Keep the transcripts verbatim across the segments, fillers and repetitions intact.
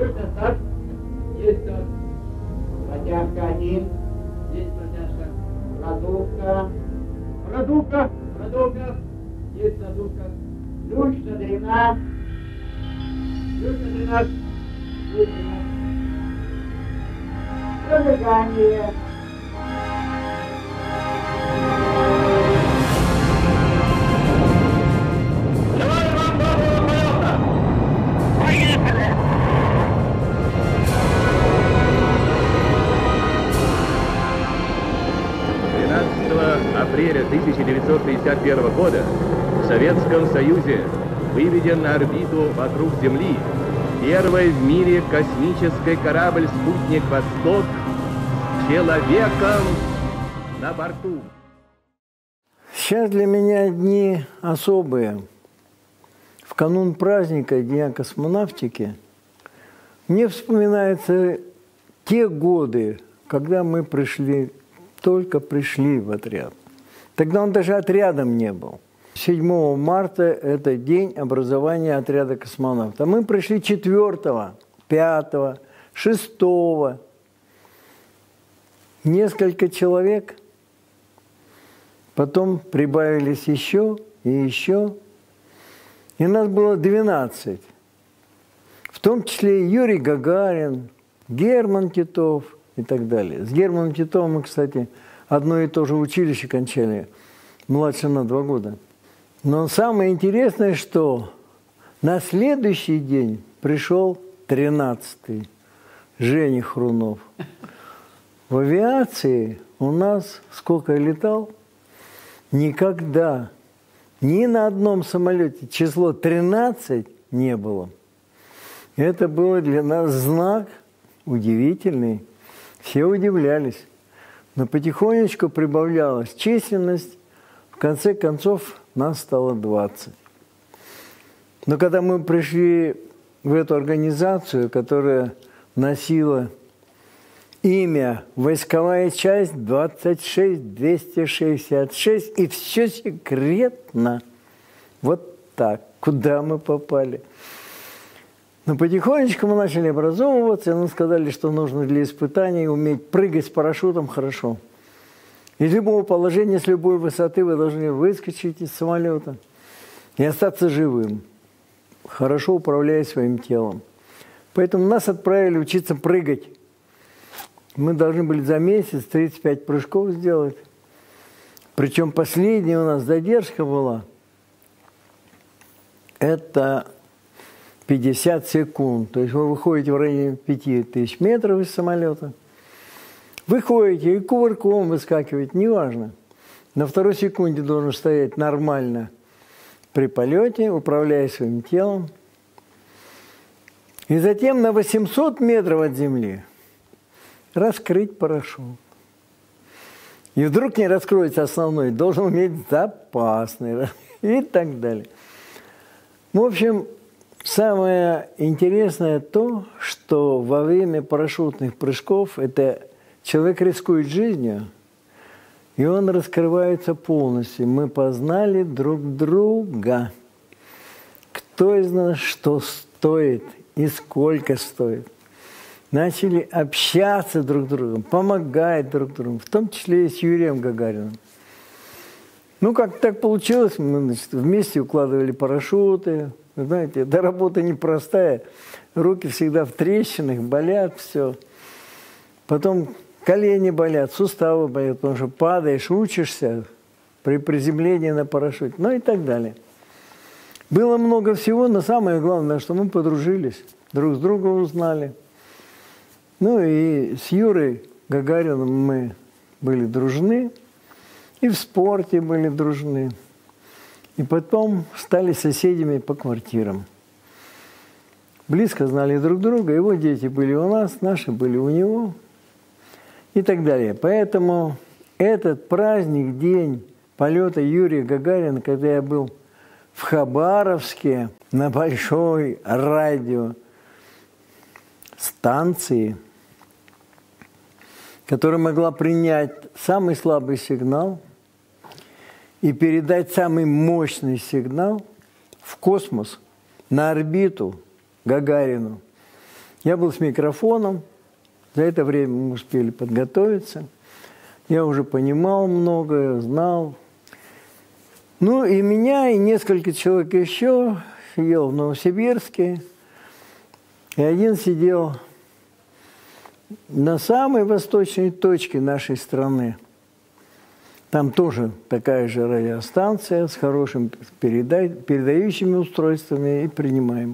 Точно старт. Есть старт. Протяжка один. Есть протяжка. Продувка. Продувка. Продувка. Есть продувка. Ключ на тринадцать. Ключ на тринадцать. Ключ на тринадцать. Зажигание. апреля тысяча девятьсот шестьдесят первого года в Советском Союзе выведен на орбиту вокруг Земли первый в мире космический корабль-спутник «Восток» с человеком на борту. Сейчас для меня дни особые. В канун праздника Дня космонавтики мне вспоминаются те годы, когда мы пришли, только пришли в отряд. Тогда он даже отрядом не был. седьмого марта – это день образования отряда космонавтов. Мы пришли четвёртого, пятого, шестого. Несколько человек. Потом прибавились еще и еще. И нас было двенадцать. В том числе Юрий Гагарин, Герман Титов и так далее. С Германом Титовым мы, кстати, одно и то же училище кончали, младше на два года. Но самое интересное, что на следующий день пришел тринадцатый, Женя Хрунов. В авиации у нас, сколько я летал, никогда ни на одном самолете число тринадцать не было. Это было для нас знак удивительный. Все удивлялись. Но потихонечку прибавлялась численность. В конце концов, нас стало двадцать. Но когда мы пришли в эту организацию, которая носила имя «Войсковая часть двадцать шесть двести шестьдесят шесть», и все секретно. Вот так. Куда мы попали? Но потихонечку мы начали образовываться, и нам сказали, что нужно для испытаний уметь прыгать с парашютом хорошо. Из любого положения, с любой высоты вы должны выскочить из самолета и остаться живым, хорошо управляя своим телом. Поэтому нас отправили учиться прыгать. Мы должны были за месяц тридцать пять прыжков сделать. Причем последняя у нас задержка была. Это пятьдесят секунд. То есть вы выходите в районе пяти тысяч метров из самолета. Выходите и кувырком выскакиваете, неважно. На второй секунде должен стоять нормально при полете, управляя своим телом. И затем на восемьсот метров от земли раскрыть парашют. И вдруг не раскроется основной, должен уметь запасный и так далее. В общем, самое интересное то, что во время парашютных прыжков это человек рискует жизнью, и он раскрывается полностью. Мы познали друг друга. Кто из нас что стоит и сколько стоит. Начали общаться друг с другом, помогать друг другу, в том числе и с Юрием Гагариным. Ну, как так получилось, мы, значит, вместе укладывали парашюты. Вы знаете, эта работа непростая, руки всегда в трещинах, болят, все. Потом колени болят, суставы болят, потому что падаешь, учишься при приземлении на парашюте, ну и так далее. Было много всего, но самое главное, что мы подружились, друг с другом узнали. Ну и с Юрой Гагарином мы были дружны, и в спорте были дружны. И потом стали соседями по квартирам. Близко знали друг друга, его дети были у нас, наши были у него и так далее. Поэтому этот праздник, день полета Юрия Гагарина, когда я был в Хабаровске на большой радиостанции, которая могла принять самый слабый сигнал и передать самый мощный сигнал в космос, на орбиту Гагарину. Я был с микрофоном. За это время мы успели подготовиться. Я уже понимал многое, знал. Ну и меня, и несколько человек еще сидел в Новосибирске. И один сидел на самой восточной точке нашей страны. Там тоже такая же радиостанция с хорошими переда... передающими устройствами и принимаемыми.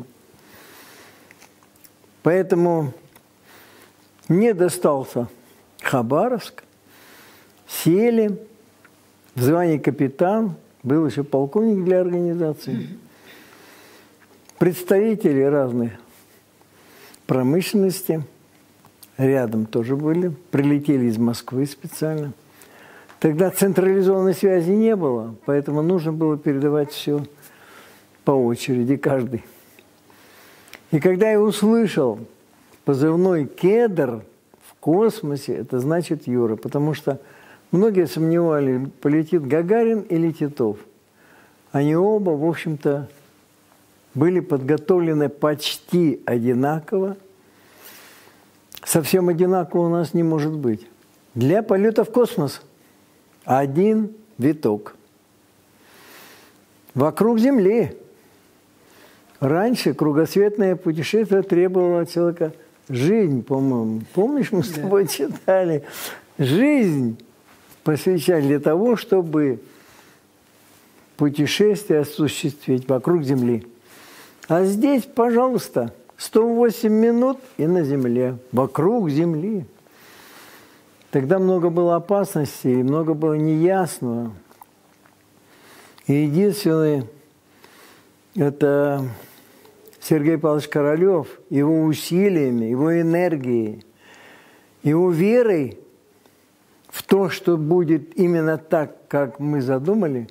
Поэтому мне достался Хабаровск. Сели, в звании капитан, был еще полковник для организации. Представители разных промышленности рядом тоже были, прилетели из Москвы специально. Тогда централизованной связи не было, поэтому нужно было передавать все по очереди, каждый. И когда я услышал позывной «Кедр» в космосе, это значит Юра, потому что многие сомневались, полетит Гагарин или Титов. Они оба, в общем-то, были подготовлены почти одинаково. Совсем одинаково у нас не может быть. Для полета в космос один виток. Вокруг Земли. Раньше кругосветное путешествие требовало от человека жизнь, по-моему. Помнишь, мы с тобой да. читали? Жизнь посвящать для того, чтобы путешествие осуществить вокруг Земли. А здесь, пожалуйста, сто восемь минут и на Земле, вокруг Земли. Тогда много было опасностей, много было неясного. И единственное, это Сергей Павлович Королев, его усилиями, его энергией, его верой в то, что будет именно так, как мы задумали,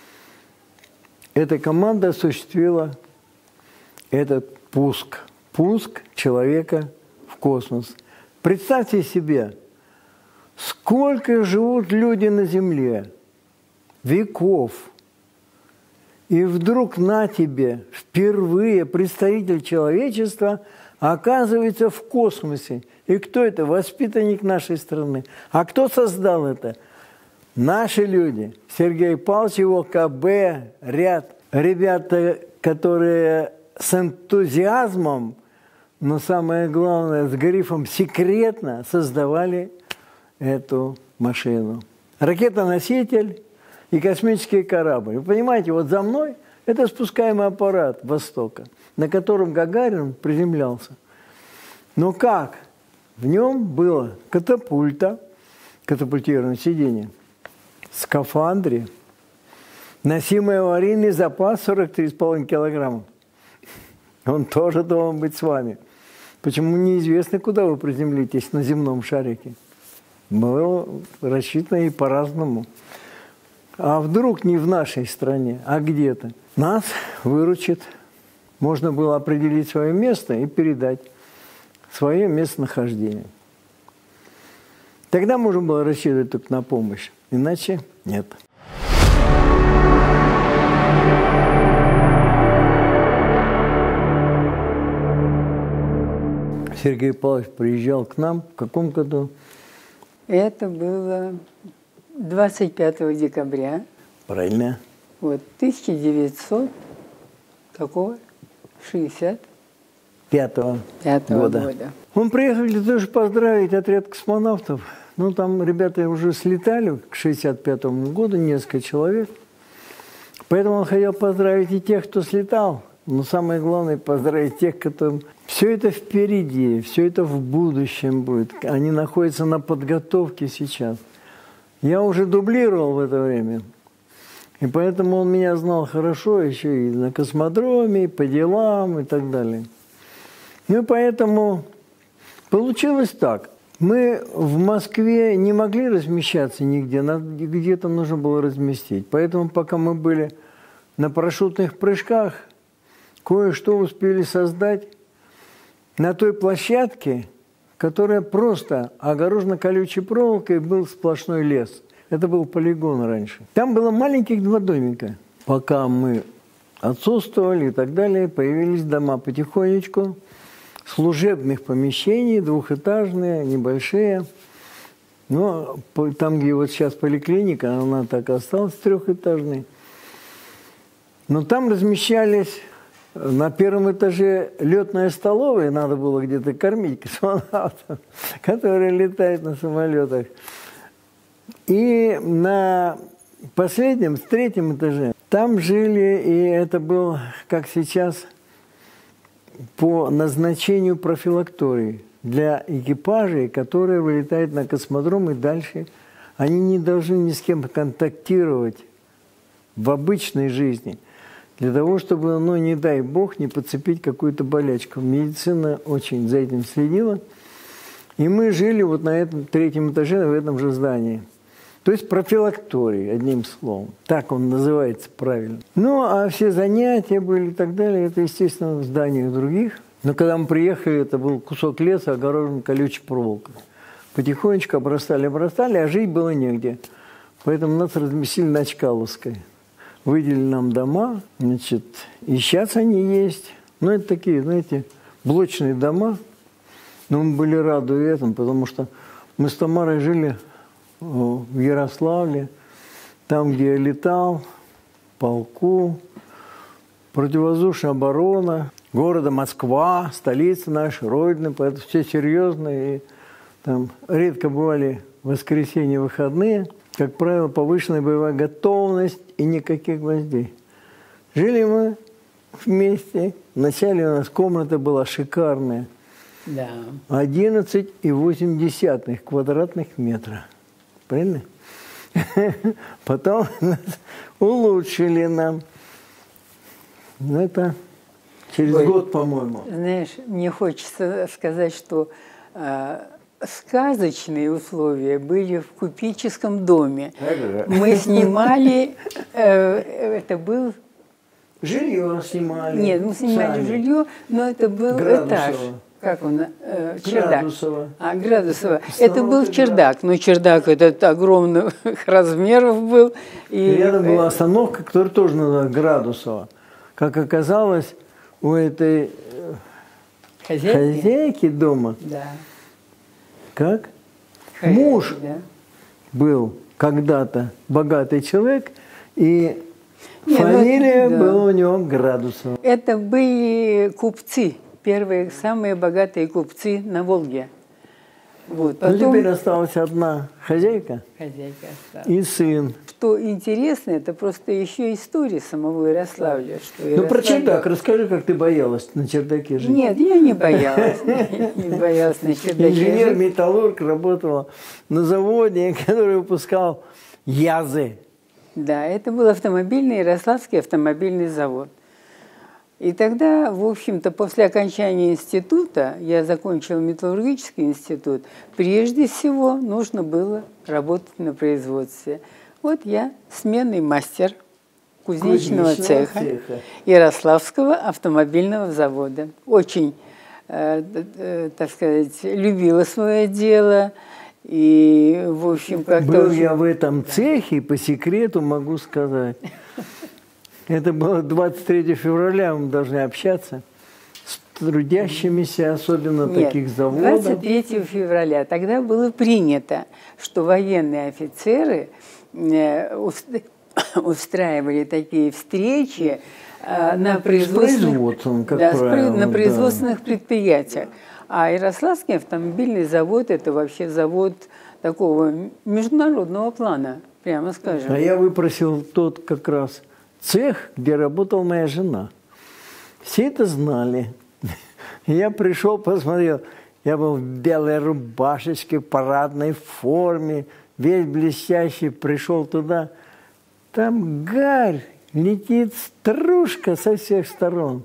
эта команда осуществила этот пуск. Пуск человека в космос. Представьте себе, сколько живут люди на Земле, веков. И вдруг на тебе впервые представитель человечества оказывается в космосе. И кто это? Воспитанник нашей страны. А кто создал это? Наши люди. Сергей Павлович, его КБ, ряд. Ребята, которые с энтузиазмом, но самое главное, с грифом «секретно» создавали эту машину. Ракета-носитель и космический корабль. Вы понимаете, вот за мной это спускаемый аппарат Востока, на котором Гагарин приземлялся. Но как? В нем было катапульта, катапультированное сиденье, скафандре, носимый аварийный запас сорок три с половиной килограмма. Он тоже должен быть с вами. Почему неизвестно, куда вы приземлитесь на земном шарике. Было рассчитано и по-разному. А вдруг не в нашей стране, а где-то. Нас выручит. Можно было определить свое место и передать свое местонахождение. Тогда можно было рассчитывать только на помощь. Иначе нет. Сергей Павлович приезжал к нам в каком году? Это было двадцать пятого декабря. Правильно. Вот, тысяча девятьсот какого? шестьдесят пятого года. года. Он приехал для того, чтобы поздравить отряд космонавтов. Ну, там ребята уже слетали к шестьдесят пятому году, несколько человек. Поэтому он хотел поздравить и тех, кто слетал. Но самое главное, поздравить тех, кто... Все это впереди, все это в будущем будет. Они находятся на подготовке сейчас. Я уже дублировал в это время. И поэтому он меня знал хорошо еще и на космодроме, и по делам, и так далее. Ну и поэтому получилось так. Мы в Москве не могли размещаться нигде, где-то нужно было разместить. Поэтому пока мы были на парашютных прыжках, кое-что успели создать на той площадке, которая просто огорожена колючей проволокой, был сплошной лес. Это был полигон раньше. Там было маленьких два домика. Пока мы отсутствовали и так далее, появились дома потихонечку. служебных помещений, двухэтажные, небольшие. Но там, где вот сейчас поликлиника, она так и осталась трехэтажной. Но там размещались на первом этаже летная столовая, надо было где-то кормить космонавтов, которые летают на самолетах. И на последнем, с третьем этаже, там жили, и это был, как сейчас, по назначению профилактории для экипажей, которые вылетают на космодром, и дальше они не должны ни с кем контактировать в обычной жизни, для того, чтобы, ну, не дай бог, не подцепить какую-то болячку. Медицина очень за этим следила. И мы жили вот на этом третьем этаже, в этом же здании. То есть профилакторий, одним словом. Так он называется правильно. Ну, а все занятия были и так далее, это, естественно, в зданиях других. Но когда мы приехали, это был кусок леса, огорожен колючей проволокой. Потихонечку обрастали, обрастали, а жить было негде. Поэтому нас разместили на Чкаловской. Выделили нам дома, значит, и сейчас они есть. Ну, это такие, знаете, блочные дома. Но мы были рады этому, потому что мы с Тамарой жили в Ярославле, там, где я летал, в полку, противовоздушная оборона, города Москва, столица наша, родина, поэтому все серьезно, и там редко бывали воскресенья, выходные, как правило, повышенная боевая готовность и никаких гвоздей. Жили мы вместе, вначале у нас комната была шикарная, Да. одиннадцать и восемь десятых квадратных метра. Правильно? Потом улучшили нам. Ну, это через Ой, год, по-моему. Знаешь, мне хочется сказать, что э, сказочные условия были в купеческом доме. Ага. Мы снимали, э, это был... Жилье снимали. Нет, мы снимали сами. жилье, но это был Градусово. этаж. Как он? Э, чердак. Градусово. А, Градусово. Станок Это был и чердак, но чердак этот огромных размеров был. И рядом была остановка, которая тоже называлась Градусова. Как оказалось, у этой э, Хозяйки? хозяйки дома, Да. как? Хозяйки, Муж да. был когда-то богатый человек, и Не, ну, фамилия да. была у него Градусова. Это были купцы, первые самые богатые купцы на Волге. Вот. Ну, Потом теперь осталась одна хозяйка хозяйка осталась. и сын. Что интересно, это просто еще история самого Ярославля. Что Ну, про Ярославль- чердак расскажи, как ты боялась на чердаке жить. Нет, я не боялась. Не боялась на чердаке жить. Инженер-металлург работал на заводе, который выпускал язы. Да, это был автомобильный, Ярославский автомобильный завод. И тогда, в общем-то, после окончания института, я закончила металлургический институт, прежде всего нужно было работать на производстве. Вот я сменный мастер кузнечного, Кузнечного цеха, цеха. Ярославского автомобильного завода. Очень, э, э, так сказать, любила свое дело. И, в общем, как-то... Был уже- я в этом цехе, по секрету могу сказать. Это было двадцать третьего февраля, мы должны общаться с трудящимися, особенно Нет, таких заводов. двадцать третьего февраля тогда было принято, что военные офицеры э, уст- устраивали такие встречи э, на производственных, производством, как да, с правило, при- на да. производственных предприятиях. А Ярославский автомобильный завод – это вообще завод такого международного плана, прямо скажем. А я выпросил тот как раз цех, где работала моя жена. Все это знали. Я пришел, посмотрел. Я был в белой рубашечке, в парадной форме, весь блестящий. Пришел туда. Там гарь, летит стружка со всех сторон.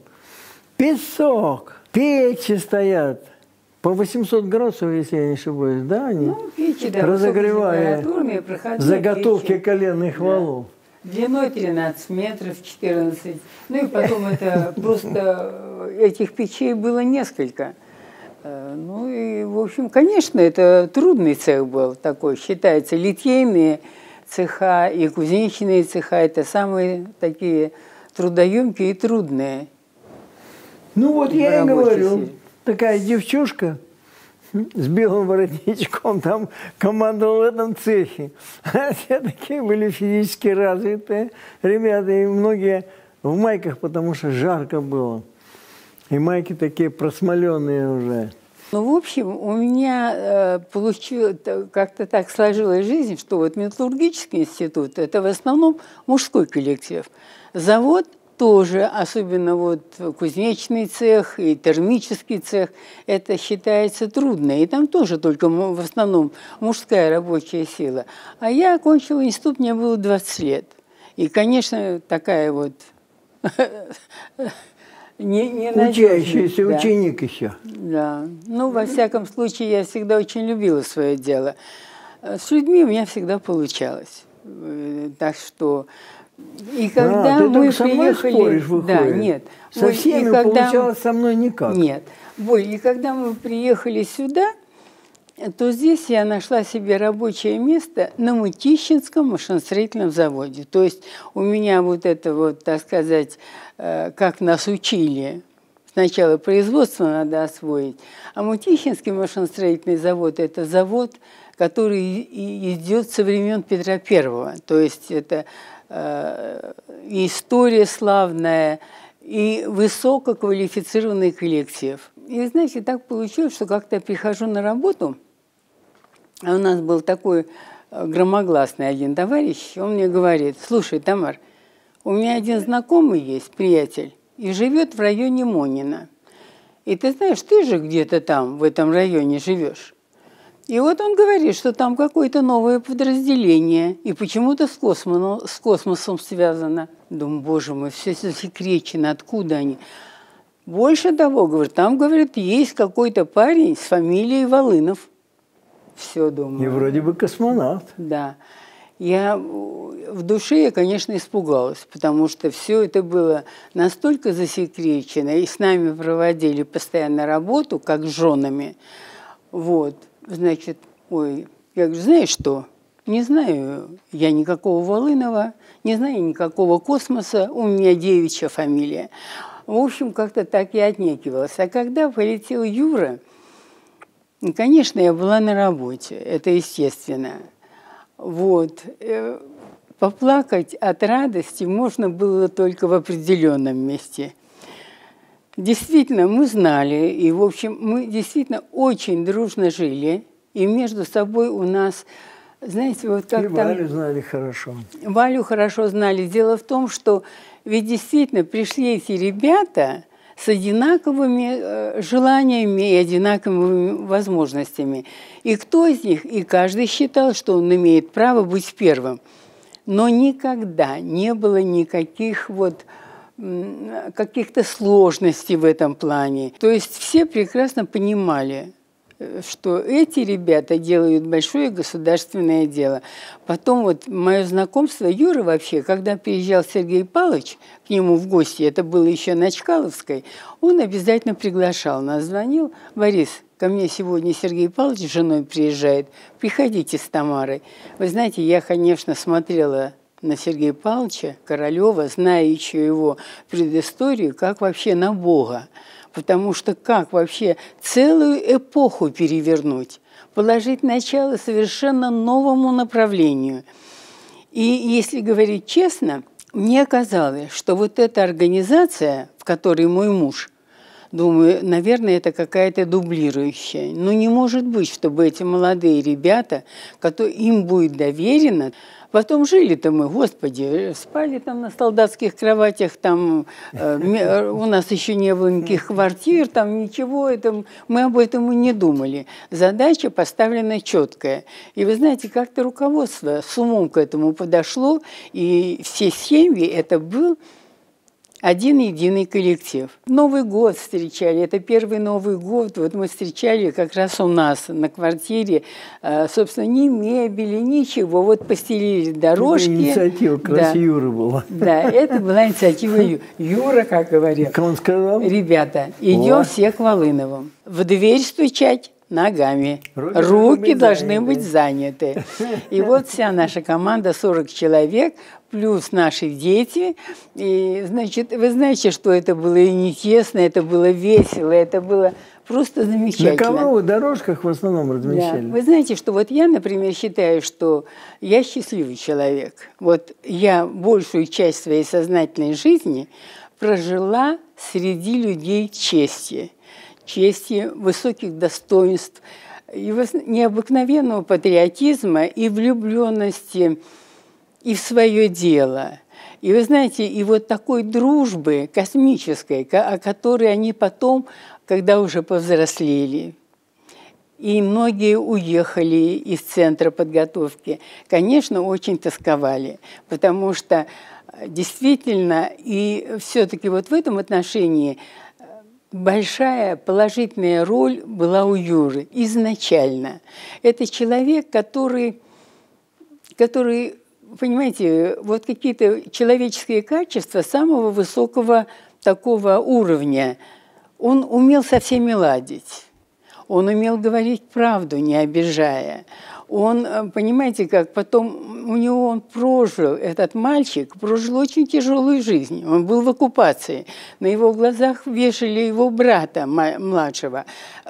Песок, печи стоят. По восемьсот градусов, если я не ошибаюсь, да, они? Ну, печи, да, разогревая высокотемпературные, проходные заготовки печи. коленных Да. валов. Длиной тринадцать метров, четырнадцать. Ну и потом это просто этих печей было несколько. Э, Ну и, в общем, конечно, это трудный цех был такой. Считается, литейные цеха и кузнечные цеха – это самые такие трудоемкие и трудные. Ну вот я и Рабочей говорю, силе. такая девчушка с белым воротничком там командовала в этом цехе. А все такие были физически развитые ребята, и многие в майках, потому что жарко было. И майки такие просмоленные уже. Ну, в общем, у меня э, получилось, как-то так сложилась жизнь, что вот металлургический институт – это в основном мужской коллектив. Завод тоже, особенно вот кузнечный цех и термический цех, это считается трудно. И там тоже только в основном мужская рабочая сила. А я окончила институт, мне было двадцать лет. И, конечно, такая вот… Не, не Учащийся, да. ученик еще. Да. Ну, во всяком случае, я всегда очень любила свое дело. С людьми у меня всегда получалось. Так что… И когда а, ты мы со мной приехали… споришь, выходит. Да, нет. Со всеми когда... получалось, со мной никак. Нет. Боль. И когда мы приехали сюда, то здесь я нашла себе рабочее место на Мытищинском машиностроительном заводе. То есть у меня вот это вот, так сказать, как нас учили, сначала производство надо освоить, а Мытищинский машиностроительный завод – это завод, который идет со времен Петра Первого. То есть это э, история славная и высококвалифицированный коллектив. И, знаете, так получилось, что как-то я прихожу на работу, а у нас был такой громогласный один товарищ, он мне говорит: слушай, Тамар, у меня один знакомый есть, приятель, и живет в районе Монина. И ты знаешь, ты же где-то там, в этом районе живешь. И вот он говорит, что там какое-то новое подразделение, и почему-то с космосом, с космосом связано. Думаю, боже мой, все засекречено, откуда они? Больше того, говорит, там, говорит, есть какой-то парень с фамилией Волынов. Все, думаю. И вроде бы космонавт. Да. Я в душе, я, конечно, испугалась, потому что все это было настолько засекречено, и с нами проводили постоянно работу, как с женами. Вот, значит, ой, я говорю, знаешь что, не знаю я никакого Волынова, не знаю никакого космоса, у меня девичья фамилия. В общем, как-то так я отнекивалась. А когда полетел Юра, конечно, я была на работе, это естественно. Вот. Поплакать от радости можно было только в определенном месте. Действительно, мы знали, и, в общем, мы действительно очень дружно жили, и между собой у нас, знаете, вот как-то… И Валю знали хорошо. Валю хорошо знали. Дело в том, что ведь действительно пришли эти ребята с одинаковыми желаниями и одинаковыми возможностями. И кто из них, и каждый считал, что он имеет право быть первым. Но никогда не было никаких вот каких-то сложностей в этом плане. То есть все прекрасно понимали, что эти ребята делают большое государственное дело. Потом вот мое знакомство Юры вообще, когда приезжал Сергей Павлович к нему в гости, это было еще на Чкаловской, он обязательно приглашал нас, звонил: Борис, ко мне сегодня Сергей Павлович с женой приезжает, приходите с Тамарой. Вы знаете, я, конечно, смотрела на Сергея Павловича Королева, зная еще его предысторию, как вообще на Бога. Потому что как вообще целую эпоху перевернуть, положить начало совершенно новому направлению. И если говорить честно, мне казалось, что вот эта организация, в которой мой муж, думаю, наверное, это какая-то дублирующая. Но не может быть, чтобы эти молодые ребята, которые, им будет доверено. Потом жили-то мы, господи, спали там на солдатских кроватях, там э, у нас еще не было никаких квартир, там ничего, это, мы об этом и не думали. Задача поставлена четкая. И вы знаете, как-то руководство с умом к этому подошло, и все семьи это был один единый коллектив. Новый год встречали, это первый Новый год, вот мы встречали как раз у нас на квартире, собственно, ни мебели, ничего, вот постелили дорожки. Это инициатива как раз да. Юры была. Да, это была инициатива Ю. Юра, как говорил. Как он сказал? Ребята, идем все к Волыновым. В дверь стучать ногами. Руки, Руки должны быть заняты. И вот вся наша команда, сорок человек, плюс наши дети. И, значит, вы знаете, что это было и не тесно, это было весело, это было просто замечательно. На ковровых дорожках в основном размещали. Да. Вы знаете, что вот я, например, считаю, что я счастливый человек. Вот я большую часть своей сознательной жизни прожила среди людей чести, чести, высоких достоинств, и необыкновенного патриотизма и влюбленности и в свое дело. И вы знаете, и вот такой дружбы космической, о которой они потом, когда уже повзрослели, и многие уехали из центра подготовки, конечно, очень тосковали, потому что действительно, и все-таки вот в этом отношении большая положительная роль была у Юры изначально. Это человек, который, который, понимаете, вот какие-то человеческие качества самого высокого такого уровня. Он умел со всеми ладить. Он умел говорить правду, не обижая. Он, понимаете, как потом у него он прожил, этот мальчик прожил очень тяжелую жизнь. Он был в оккупации. На его глазах вешали его брата младшего.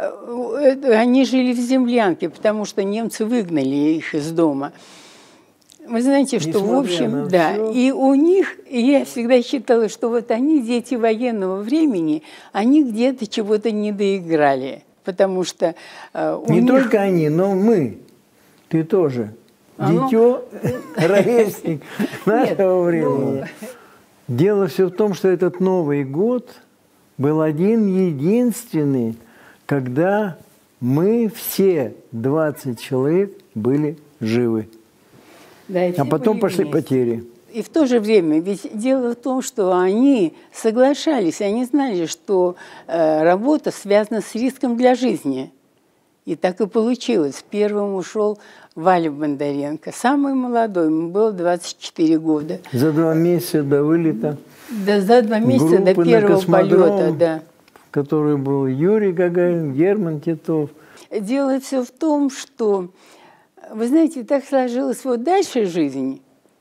Они жили в землянке, потому что немцы выгнали их из дома. Вы знаете, что в общем, да, все. И у них, я всегда считала, что вот они, дети военного времени, они где-то чего-то не доиграли. Потому что э, у не них... только они, но мы. Ты тоже. А Дитё, ну... ровесник нашего времени. Дело все в том, что этот Новый год был один единственный, когда мы все двадцать человек были живы. Да, а потом пошли вместе. Потери. И в то же время, ведь дело в том, что они соглашались, они знали, что э, работа связана с риском для жизни. И так и получилось. Первым ушел Валя Бондаренко, самый молодой, ему было двадцать четыре года. За два месяца до вылета. Да, за два месяца до первого полета, да. В который был Юрий Гагарин, Герман Титов. Дело все в том, что, вы знаете, так сложилась вот дальше жизнь.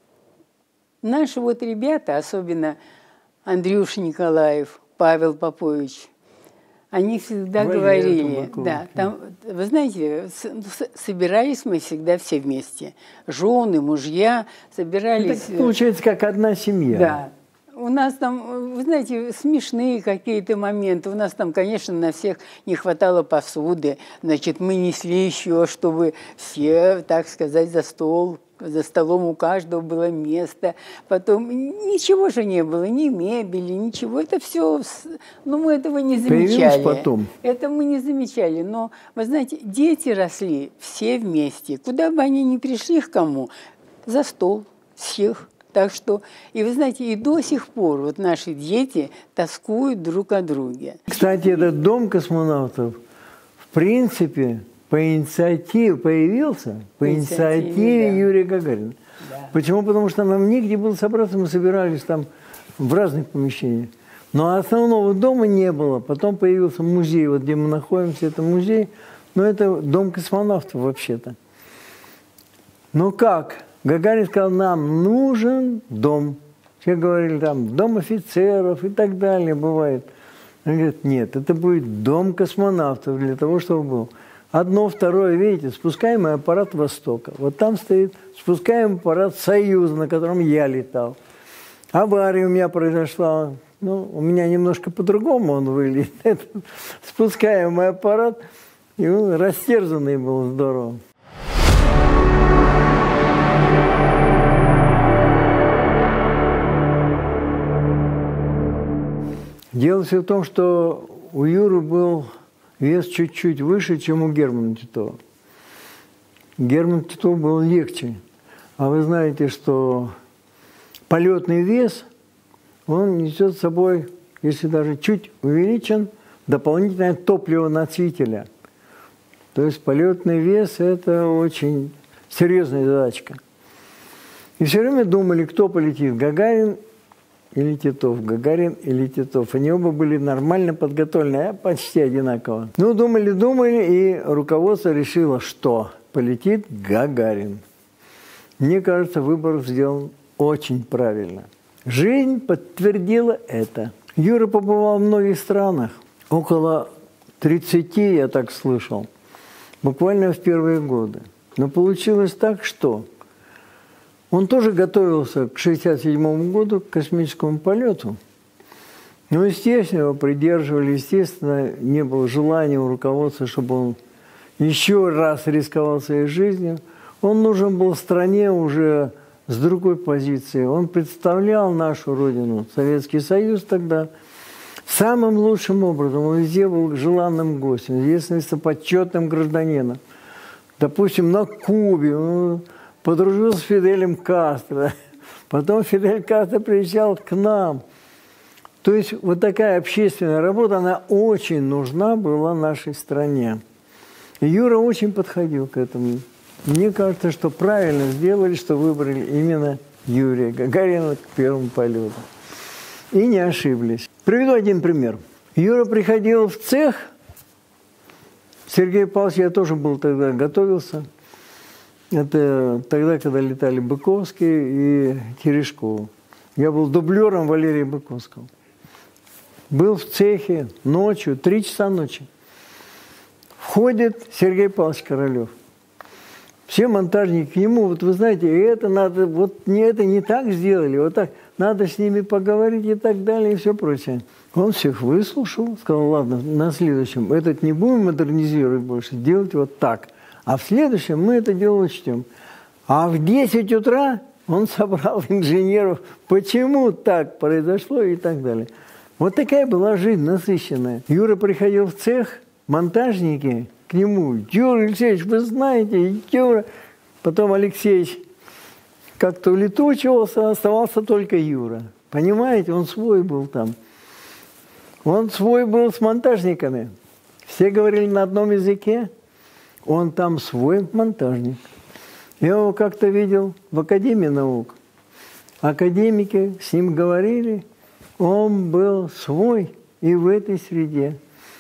Наши вот ребята, особенно Андрюша Николаев, Павел Попович, они всегда Валерия говорили, да, там, вы знаете, собирались мы всегда все вместе. Жены, мужья собирались. Это получается как одна семья. Да. У нас там, вы знаете, смешные какие-то моменты. У нас там, конечно, на всех не хватало посуды. Значит, мы несли еще, чтобы все, так сказать, за стол. За столом у каждого было место. Потом ничего же не было, ни мебели, ничего. Это все, ну, мы этого не замечали. Появилось потом. Это мы не замечали. Но, вы знаете, дети росли все вместе. Куда бы они ни пришли, к кому, за стол всех. Так что, и вы знаете, и до сих пор вот наши дети тоскуют друг о друге. Кстати, этот дом космонавтов, в принципе, по инициативе появился, по инициативе, инициативе да. Юрия Гагарина. Да. Почему? Потому что нам негде было собраться, мы собирались там в разных помещениях. Но основного дома не было. Потом появился музей, вот где мы находимся, это музей, но это дом космонавтов вообще-то. Но как? Гагарин сказал, нам нужен дом. Все говорили, там, дом офицеров и так далее бывает. Он говорит, нет, это будет дом космонавтов для того, чтобы был. Одно, второе, видите, спускаемый аппарат «Востока». Вот там стоит спускаемый аппарат «Союза», на котором я летал. Авария у меня произошла. Ну, у меня немножко по-другому он выглядит. Это спускаемый аппарат, и он растерзанный был здорово. Дело все в том, что у Юры был вес чуть-чуть выше, чем у Германа Титова. Герман Титов был легче. А вы знаете, что полетный вес, он несет с собой, если даже чуть увеличен, дополнительное топливо носителя. То есть полетный вес – это очень серьезная задачка. И все время думали, кто полетит, Гагарин или Титов, Гагарин или Титов. Они оба были нормально подготовлены, почти одинаково. Ну, думали, думали, и руководство решило, что полетит Гагарин. Мне кажется, выбор сделан очень правильно. Жизнь подтвердила это. Юра побывал в многих странах. Около тридцати, я так слышал, буквально в первые годы. Но получилось так, что он тоже готовился к шестьдесят седьмому году, к космическому полету. Но, естественно, его придерживали, естественно, не было желания у руководства, чтобы он еще раз рисковал своей жизнью. Он нужен был стране уже с другой позиции. Он представлял нашу родину, Советский Союз тогда, самым лучшим образом. Он везде был желанным гостем, известным почетным гражданином. Допустим, на Кубе он подружился с Фиделем Кастро. Потом Фидель Кастро приезжал к нам. То есть вот такая общественная работа, она очень нужна была нашей стране. И Юра очень подходил к этому. Мне кажется, что правильно сделали, что выбрали именно Юрия Гагарина к первому полету. И не ошиблись. Приведу один пример. Юра приходил в цех. Сергей Павлович, я тоже был тогда, готовился. Это тогда, когда летали Быковский и Терешков. Я был дублером Валерия Быковского. Был в цехе ночью, три часа ночи. Входит Сергей Павлович Королев. Все монтажники к нему, вот вы знаете, это надо, вот не это не так сделали, вот так, надо с ними поговорить и так далее, и все прочее. Он всех выслушал, сказал, ладно, на следующем, этот не будем модернизировать больше, делать вот так. А в следующем мы это дело учтем. А в десять утра он собрал инженеров, почему так произошло и так далее. Вот такая была жизнь насыщенная. Юра приходил в цех, монтажники к нему, Юрий Алексеевич, вы знаете, Юра. Потом Алексеевич как-то улетучивался, оставался только Юра. Понимаете, он свой был там. Он свой был с монтажниками. Все говорили на одном языке. Он там свой монтажник. Я его как-то видел в Академии наук. Академики с ним говорили. Он был свой и в этой среде.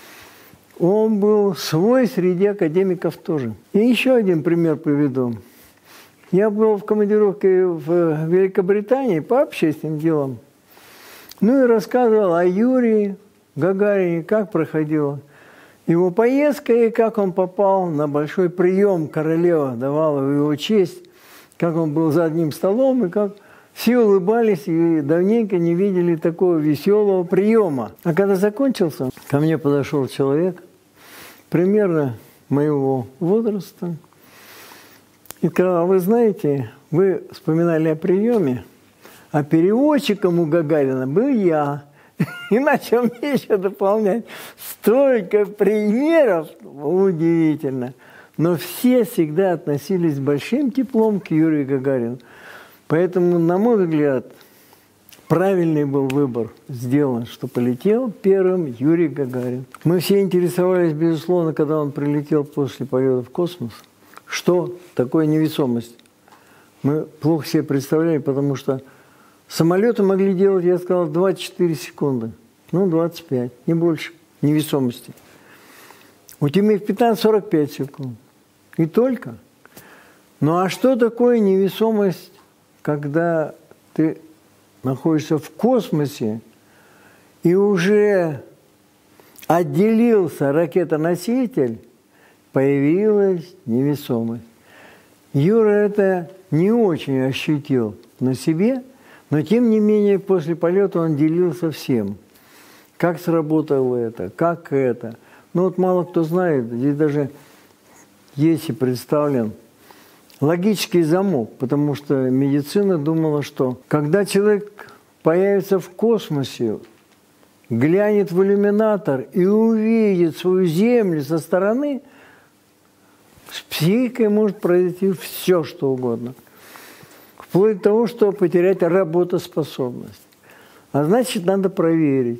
Он был свой среди академиков тоже. И еще один пример приведу. Я был в командировке в Великобритании по общественным делам. Ну и рассказывал о Юрии Гагарине, как проходила его поездка и как он попал на большой прием. Королева давала в его честь, как он был за одним столом и как все улыбались и давненько не видели такого веселого приема. А когда закончился, ко мне подошел человек примерно моего возраста и сказал, а вы знаете, вы вспоминали о приеме, а переводчиком у Гагарина был я. И начал мне еще дополнять. Столько примеров, удивительно. Но все всегда относились с большим теплом к Юрию Гагарину. Поэтому, на мой взгляд, правильный был выбор сделан, что полетел первым Юрий Гагарин. Мы все интересовались, безусловно, когда он прилетел после полета в космос, что такое невесомость. Мы плохо себе представляли, потому что самолеты могли делать, я сказал, двадцать четыре секунды. Ну, двадцать пять, не больше невесомости. У тебя пятнадцать сорок пять секунд. И только. Ну, а что такое невесомость, когда ты находишься в космосе и уже отделился ракетоноситель, появилась невесомость. Юра это не очень ощутил на себе, но тем не менее после полета он делился всем. Как сработало это, как это. Ну вот мало кто знает, здесь даже есть и представлен логический замок, потому что медицина думала, что когда человек появится в космосе, глянет в иллюминатор и увидит свою Землю со стороны, с психикой может произойти все, что угодно. Вплоть до того, что потерять работоспособность. А значит, надо проверить,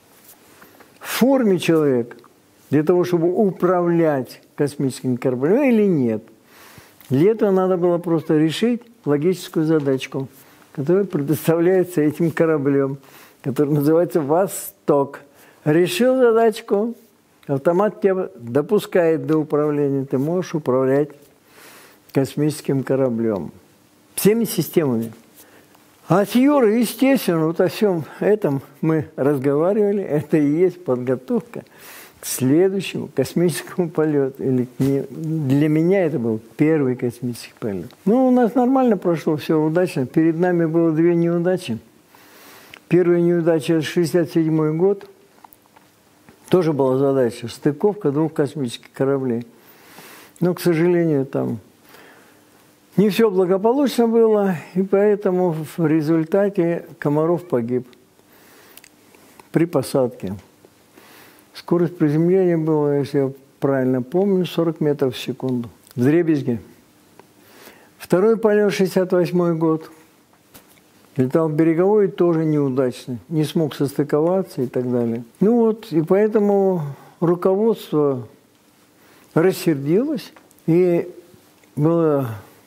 в форме человек для того, чтобы управлять космическим кораблем или нет. Для этого надо было просто решить логическую задачку, которая предоставляется этим кораблем, который называется «Восток». Решил задачку, автомат тебя допускает до управления, ты можешь управлять космическим кораблем. Всеми системами. А с Юрой, естественно, вот о всем этом мы разговаривали, это и есть подготовка к следующему космическому полету. Или к не... Для меня это был первый космический полет. Ну, у нас нормально прошло, все удачно. Перед нами было две неудачи. Первая неудача – шестьдесят седьмой год. Тоже была задача – стыковка двух космических кораблей. Но, к сожалению, там не все благополучно было, и поэтому в результате Комаров погиб при посадке. Скорость приземления была, если я правильно помню, сорок метров в секунду. Вдребезги. Второй полет, шестьдесят восьмой год. Летал береговой, тоже неудачно. Не смог состыковаться и так далее. Ну вот, и поэтому руководство рассердилось. И было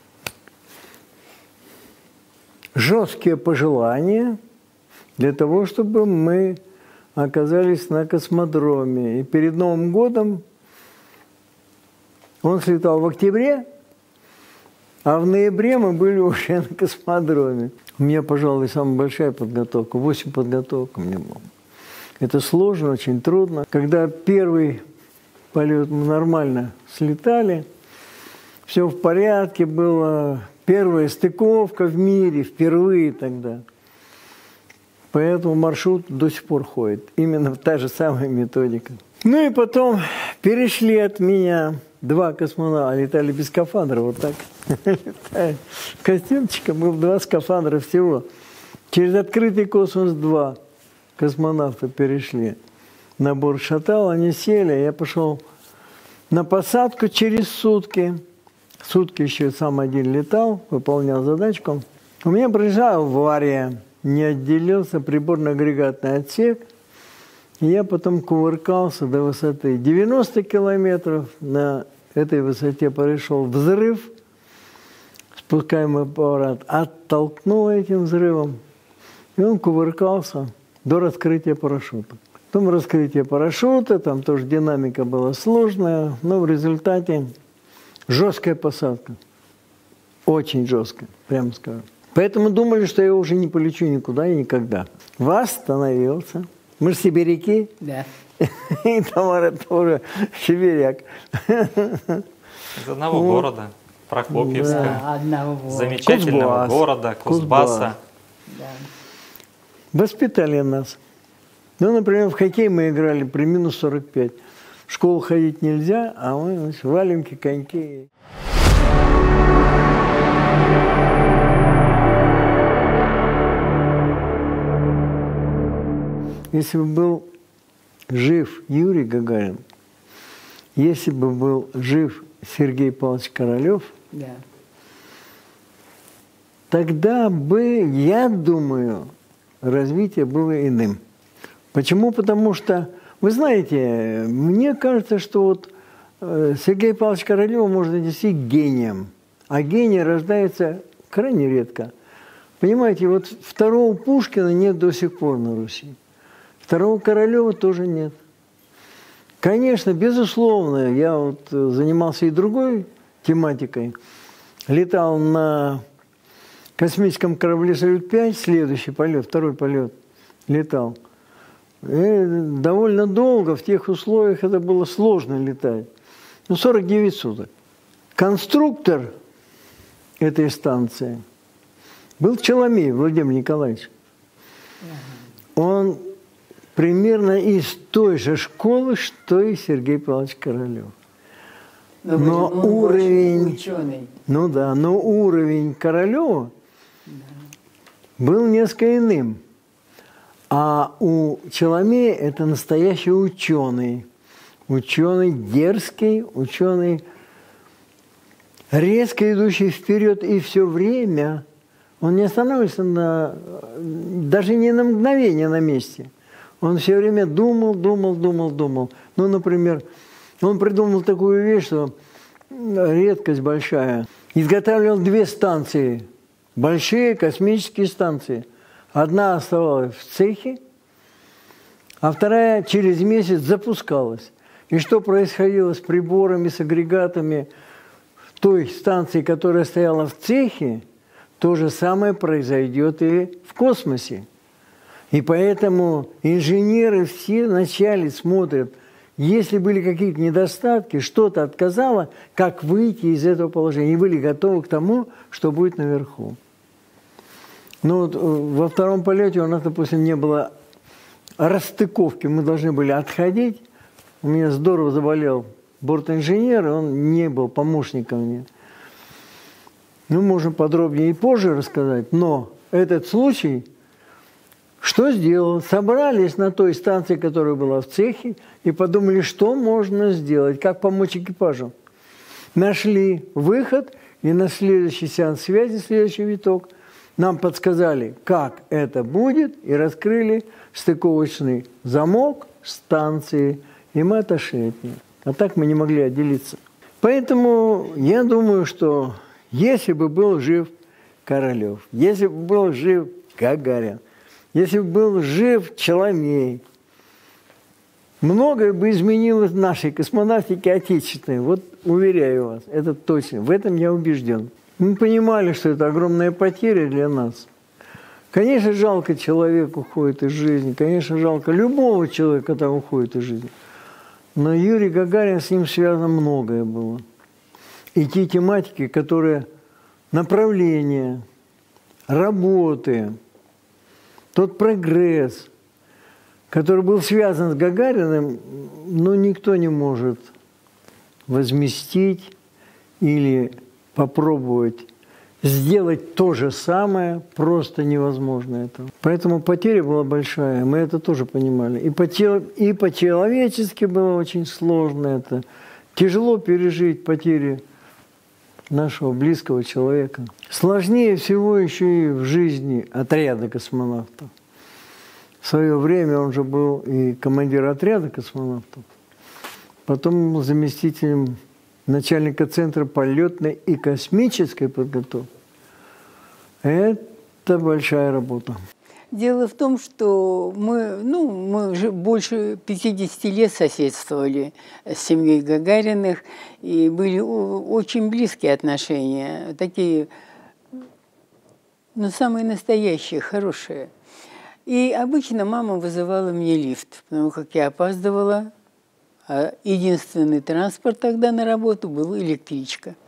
жесткие пожелания для того, чтобы мы оказались на космодроме. И перед Новым годом он слетал в октябре, а в ноябре мы были уже на космодроме. У меня, пожалуй, самая большая подготовка. Восемь подготовок у меня было. Это сложно, очень трудно. Когда первый полет мы нормально слетали, все в порядке было. Первая стыковка в мире, впервые тогда. Поэтому маршрут до сих пор ходит. Именно та же самая методика. Ну и потом перешли от меня два космонавта, летали без скафандра, вот так. Костюмчика был два скафандра всего. Через открытый космос два космонавта перешли. На борт шаттла, они сели, я пошел на посадку через сутки. Сутки еще сам один летал, выполнял задачку. У меня произошла авария. Не отделился приборно-агрегатный отсек. И я потом кувыркался до высоты девяносто километров. На этой высоте произошел взрыв. Спускаемый аппарат оттолкнул этим взрывом. И он кувыркался до раскрытия парашюта. Потом раскрытие парашюта, там тоже динамика была сложная. Но в результате жесткая посадка. Очень жесткая, прямо скажу. Поэтому думали, что я уже не полечу никуда и никогда. Восстановился. Мы же сибиряки. Да. И Тамара тоже сибиряк. Из одного вот. Города, Прокопьевска. Да, одного города. Замечательного Кузбасс. города, Кузбасса. Да. Воспитали нас. Ну, например, в хоккей мы играли при минус сорок пять. В школу ходить нельзя, а мы, значит, валенки, коньки. Если бы был жив Юрий Гагарин, если бы был жив Сергей Павлович Королёв, Да. тогда бы, я думаю, развитие было иным. Почему? Потому что, вы знаете, мне кажется, что вот Сергей Павлович Королёв можно действительно гением, а гений рождается крайне редко. Понимаете, вот второго Пушкина нет до сих пор на Руси. Второго Королёва тоже нет. Конечно, безусловно, я вот занимался и другой тематикой. Летал на космическом корабле «Салют-пять», следующий полет, второй полет летал. И довольно долго, в тех условиях это было сложно летать. Ну, сорок девять суток. Конструктор этой станции был Челомеев Владимир Николаевич. Он примерно из той же школы, что и Сергей Павлович Королёв. Но, но он уровень, ученый. ну да, но уровень Королёва да. был несколько иным. А у Челомея это настоящий ученый. Ученый дерзкий, ученый резко идущий вперед, и все время он не останавливается на, даже не на мгновение на месте. Он все время думал, думал, думал, думал. Ну, например, он придумал такую вещь, что редкость большая. Изготавливал две станции, большие космические станции. Одна оставалась в цехе, а вторая через месяц запускалась. И что происходило с приборами, с агрегатами той станции, которая стояла в цехе, то же самое произойдет и в космосе. И поэтому инженеры все вначале смотрят, если были какие-то недостатки, что-то отказало, как выйти из этого положения. И были готовы к тому, что будет наверху. Но вот во втором полете у нас, допустим, не было расстыковки. Мы должны были отходить. У меня здорово заболел бортинженер, и он не был помощником мне. Ну, можем подробнее и позже рассказать. Но этот случай, что сделал? Собрались на той станции, которая была в цехе, и подумали, что можно сделать, как помочь экипажу. Нашли выход, и на следующий сеанс связи, следующий виток, нам подсказали, как это будет, и раскрыли стыковочный замок станции, и мы отошли от них. А так мы не могли отделиться. Поэтому я думаю, что если бы был жив Королев, если бы был жив Гагарин, если бы был жив Челомей, многое бы изменилось в нашей космонавтике отечественной. Вот уверяю вас, это точно. В этом я убежден. Мы понимали, что это огромная потеря для нас. Конечно, жалко человека уходит из жизни. Конечно, жалко любого человека, который уходит из жизни. Но Юрий Гагарин, с ним связано многое было. И те тематики, которые направления, работы, тот прогресс, который был связан с Гагариным, ну, никто не может возместить или попробовать сделать то же самое, просто невозможно этого. Поэтому потеря была большая, мы это тоже понимали. И, по и по-человечески было очень сложно это. Тяжело пережить потери нашего близкого человека. Сложнее всего еще и в жизни отряда космонавтов. В свое время он же был и командир отряда космонавтов, потом был заместителем начальника Центра полетной и космической подготовки. Это большая работа. Дело в том, что мы, ну, мы уже больше пятидесяти лет соседствовали с семьей Гагариных, и были очень близкие отношения, такие, ну, самые настоящие, хорошие. И обычно мама вызывала мне лифт, потому как я опаздывала, а единственный транспорт тогда на работу был электричка.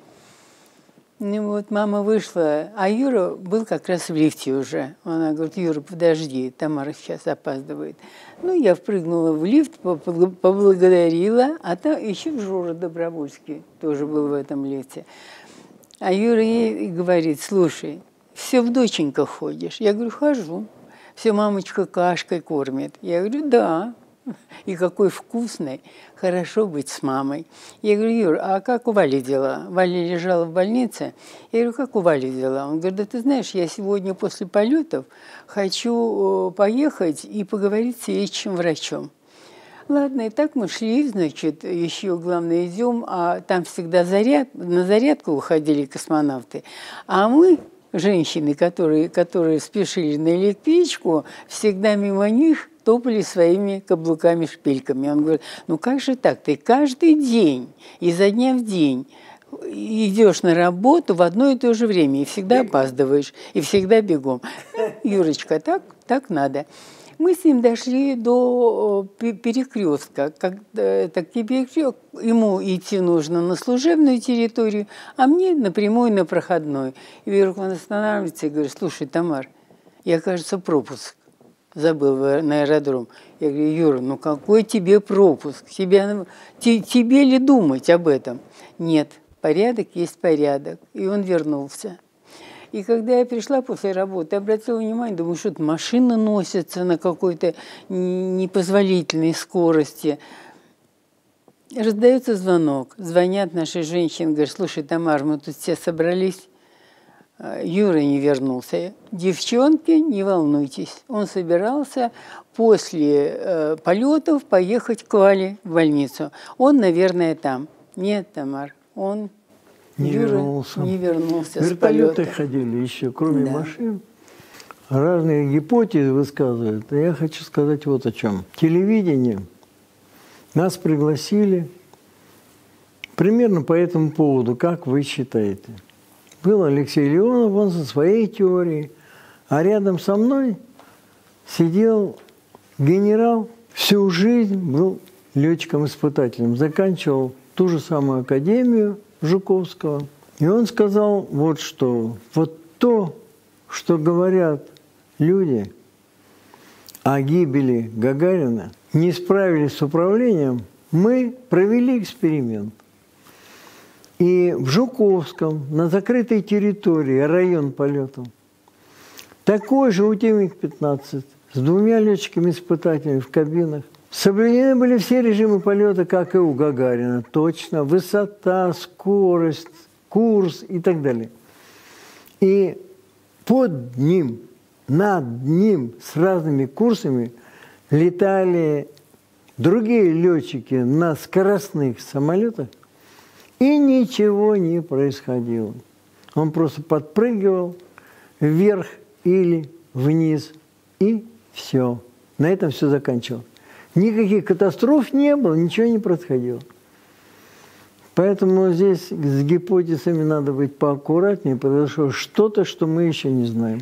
Ну вот мама вышла, а Юра был как раз в лифте уже. Она говорит: Юра, подожди, Тамара сейчас опаздывает. Ну, я впрыгнула в лифт, поблагодарила, а там еще Жора Добровольский тоже был в этом лифте. А Юра ей говорит: слушай, все в доченьках ходишь? Я говорю: хожу. Все мамочка кашкой кормит. Я говорю: да. И какой вкусный, хорошо быть с мамой. Я говорю: Юр, а как у Вали дела? Валя лежала в больнице. Я говорю: как у Вали дела? Он говорит: да ты знаешь, я сегодня после полетов хочу поехать и поговорить с лечащим врачом. Ладно, и так мы шли, значит, еще, главное, идем, а там всегда заряд, на зарядку уходили космонавты, а мы, женщины, которые, которые спешили на электричку, всегда мимо них топали своими каблуками-шпильками. Он говорит: ну как же так? Ты каждый день, изо дня в день идешь на работу в одно и то же время, и всегда опаздываешь, и всегда бегом. Юрочка, так, так надо. Мы с ним дошли до перекрестка. Когда, так, перекресток, ему идти нужно на служебную территорию, а мне напрямую на проходной. И вдруг он останавливается и говорит: слушай, Тамар, я, кажется, пропуск забыл на аэродром. Я говорю: Юра, ну какой тебе пропуск? Тебе, тебе ли думать об этом? Нет, порядок есть порядок. И он вернулся. И когда я пришла после работы, обратила внимание, думаю, что-то машина носится на какой-то непозволительной скорости. Раздается звонок. Звонят наши женщины, говорят: слушай, Тамар, мы тут все собрались. Юра не вернулся. Девчонки, не волнуйтесь. Он собирался после э, полетов поехать к Вале в больницу. Он, наверное, там. Нет, Тамар, он не Юра вернулся. Не вернулся. Вертолеты ходили еще, кроме да. машин. Разные гипотезы высказывают. Я хочу сказать вот о чем. Телевидение. Нас пригласили примерно по этому поводу. Как вы считаете? Был Алексей Леонов, он со своей теорией, а рядом со мной сидел генерал, всю жизнь был летчиком-испытателем, заканчивал ту же самую академию Жуковского. И он сказал вот что. Вот то, что говорят люди о гибели Гагарина, не справились с управлением, мы провели эксперимент. И в Жуковском, на закрытой территории, район полетов, такой же утимик пятнадцать, с двумя летчиками-испытателями в кабинах. Соблюдены были все режимы полета, как и у Гагарина. Точно, высота, скорость, курс и так далее. И под ним, над ним с разными курсами летали другие летчики на скоростных самолетах, и ничего не происходило. Он просто подпрыгивал вверх или вниз, и все. На этом все заканчивалось. Никаких катастроф не было, ничего не происходило. Поэтому здесь с гипотезами надо быть поаккуратнее, потому что что-то, что мы еще не знаем.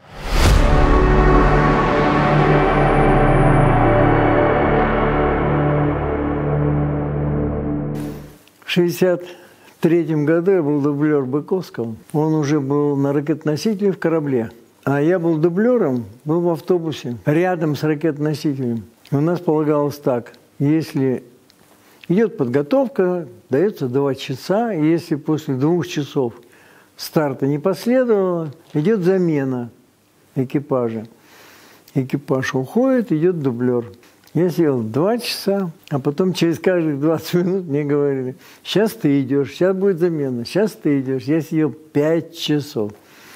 В шестьдесят третьем году я был дублер Быковского. Он уже был на ракетоносителе в корабле. А я был дублером, был в автобусе рядом с ракетоносителем. У нас полагалось так: если идет подготовка, дается два часа, и если после двух часов старта не последовало, идет замена экипажа. Экипаж уходит, идет дублер. Я сидел два часа, а потом через каждые двадцать минут мне говорили: сейчас ты идешь, сейчас будет замена, сейчас ты идешь. Я сидел пять часов.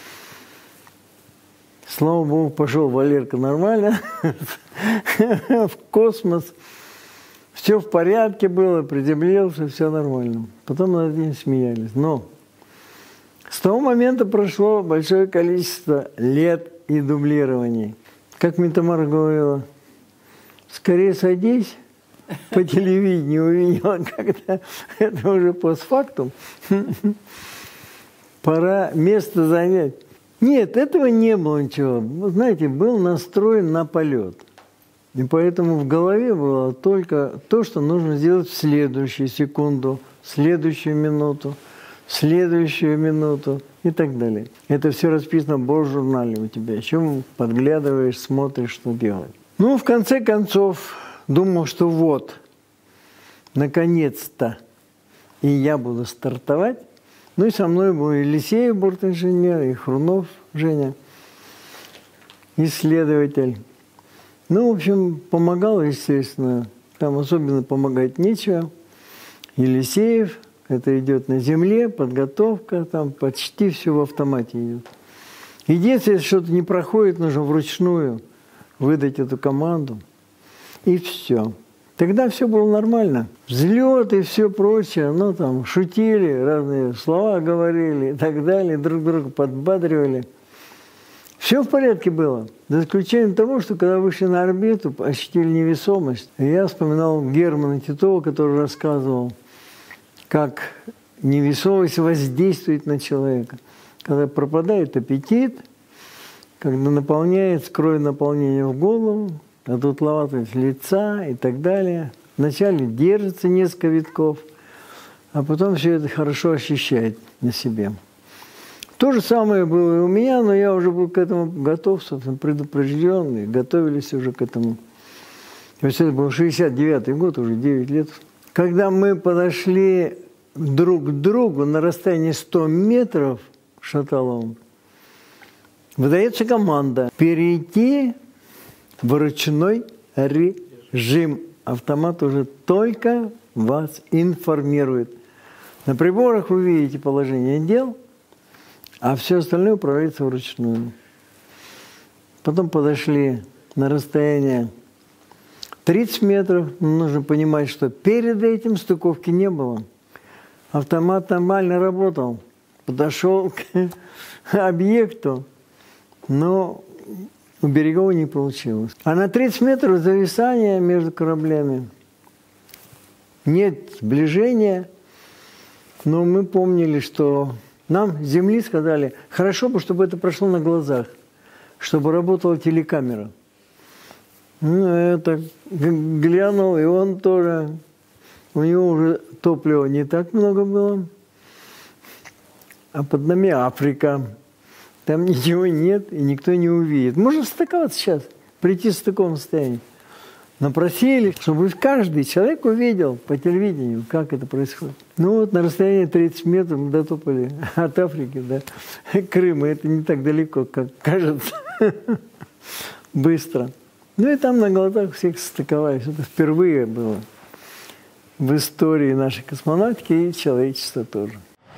Слава Богу, пошел Валерка нормально в космос. Все в порядке было, приземлился, все нормально. Потом над ним смеялись. Но с того момента прошло большое количество лет и дублирований. Как мне Тамара говорила: скорее садись, по телевидению увидела, когда это уже постфактум. Пора место занять. Нет, этого не было ничего. Вы знаете, был настроен на полет. И поэтому в голове было только то, что нужно сделать в следующую секунду, в следующую минуту, в следующую минуту и так далее. Это все расписано в Божжурнале у тебя. Еще подглядываешь, смотришь, что делать. Ну, в конце концов, думал, что вот, наконец-то, и я буду стартовать. Ну и со мной был Елисеев, бортинженер, и Хрунов Женя, исследователь. Ну, в общем, помогал, естественно. Там особенно помогать нечего. Елисеев, это идет на земле, подготовка, там почти все в автомате идет. Единственное, если что-то не проходит, нужно вручную выдать эту команду. И все. Тогда все было нормально. Взлет и все прочее. Ну, там, шутили, разные слова говорили и так далее. Друг друга подбадривали. Все в порядке было. За исключением того, что когда вышли на орбиту, ощутили невесомость. И я вспоминал Германа Титова, который рассказывал, как невесомость воздействует на человека. Когда пропадает аппетит, когда наполняется кровь, наполнение в голову, а дутловатость лица и так далее. Вначале держится несколько витков, а потом все это хорошо ощущает на себе. То же самое было и у меня, но я уже был к этому готов, собственно, предупрежден, и готовились уже к этому. То есть это был шестьдесят девятый год, уже девять лет. Когда мы подошли друг к другу на расстоянии сто метров Шаталовым, выдается команда перейти в ручной режим. Автомат уже только вас информирует. На приборах вы видите положение дел, а все остальное управляется вручную. Потом подошли на расстояние тридцать метров. Нужно понимать, что перед этим стыковки не было. Автомат нормально работал. Подошел к объекту, но у Береговой не получилось. А на тридцать метров зависания между кораблями. Нет сближения, но мы помнили, что нам с Земли сказали, хорошо бы, чтобы это прошло на глазах, чтобы работала телекамера. Ну, это глянул, и он тоже. У него уже топлива не так много было. А под нами Африка. Там ничего нет, и никто не увидит. Можно стыковаться сейчас, прийти в таком состоянии. Но просили, чтобы каждый человек увидел по телевидению, как это происходит. Ну вот на расстоянии тридцать метров мы дотопали от Африки до Крыма. Это не так далеко, как кажется. Быстро. Ну и там на глазах всех стыковались. Это впервые было в истории нашей космонавтики и человечества тоже.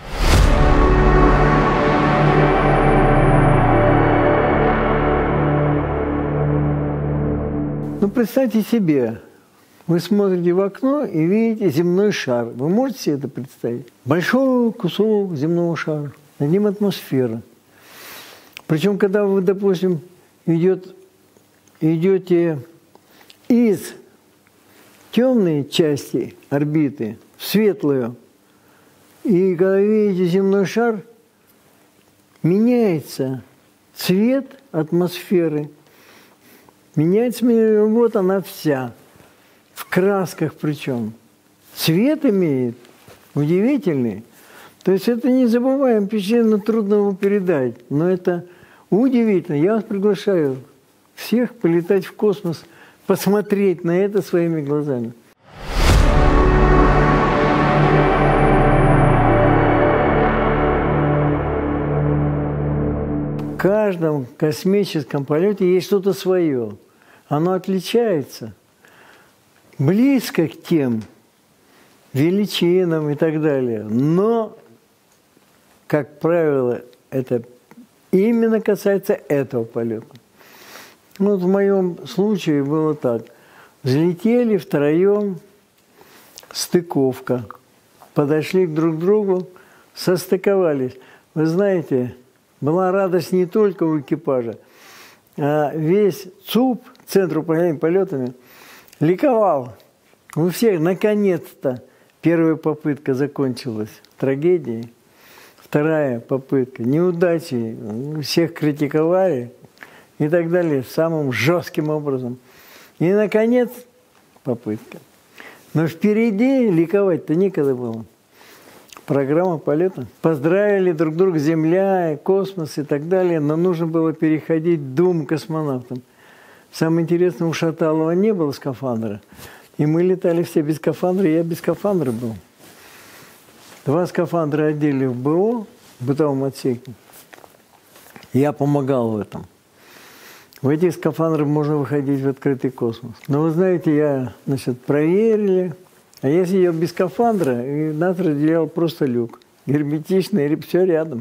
Ну, представьте себе, вы смотрите в окно и видите земной шар. Вы можете себе это представить? Большой кусок земного шара, над ним атмосфера. Причем, когда вы, допустим, идет, идете из темной части орбиты в светлую, и когда видите земной шар, меняется цвет атмосферы. Меняется, вот она вся, в красках причем. Цвет имеет удивительный. То есть это незабываемо, впечатление, трудно его передать. Но это удивительно. Я вас приглашаю всех полетать в космос, посмотреть на это своими глазами. В каждом космическом полете есть что-то свое. Оно отличается, близко к тем величинам и так далее. Но, как правило, это именно касается этого полета. Вот в моем случае было так. Взлетели втроем, стыковка. Подошли друг к другу, состыковались. Вы знаете, была радость не только у экипажа, а весь ЦУП, Центр управления полетами, ликовал. У всех наконец-то первая попытка закончилась трагедией, вторая попытка неудачей, всех критиковали и так далее самым жестким образом. И, наконец, попытка. Но впереди ликовать-то некогда было. Программа полета. Поздравили друг друга Земля, космос и так далее, но нужно было переходить двум космонавтам. Самое интересное, у Шаталова не было скафандра. И мы летали все без скафандра, я без скафандра был. Два скафандра одели в БО, в бытовом отсеке. Я помогал в этом. В этих скафандрах можно выходить в открытый космос. Но вы знаете, я, значит, проверили. А я сидел без скафандра, и нас разделял просто люк. Герметичный, все рядом.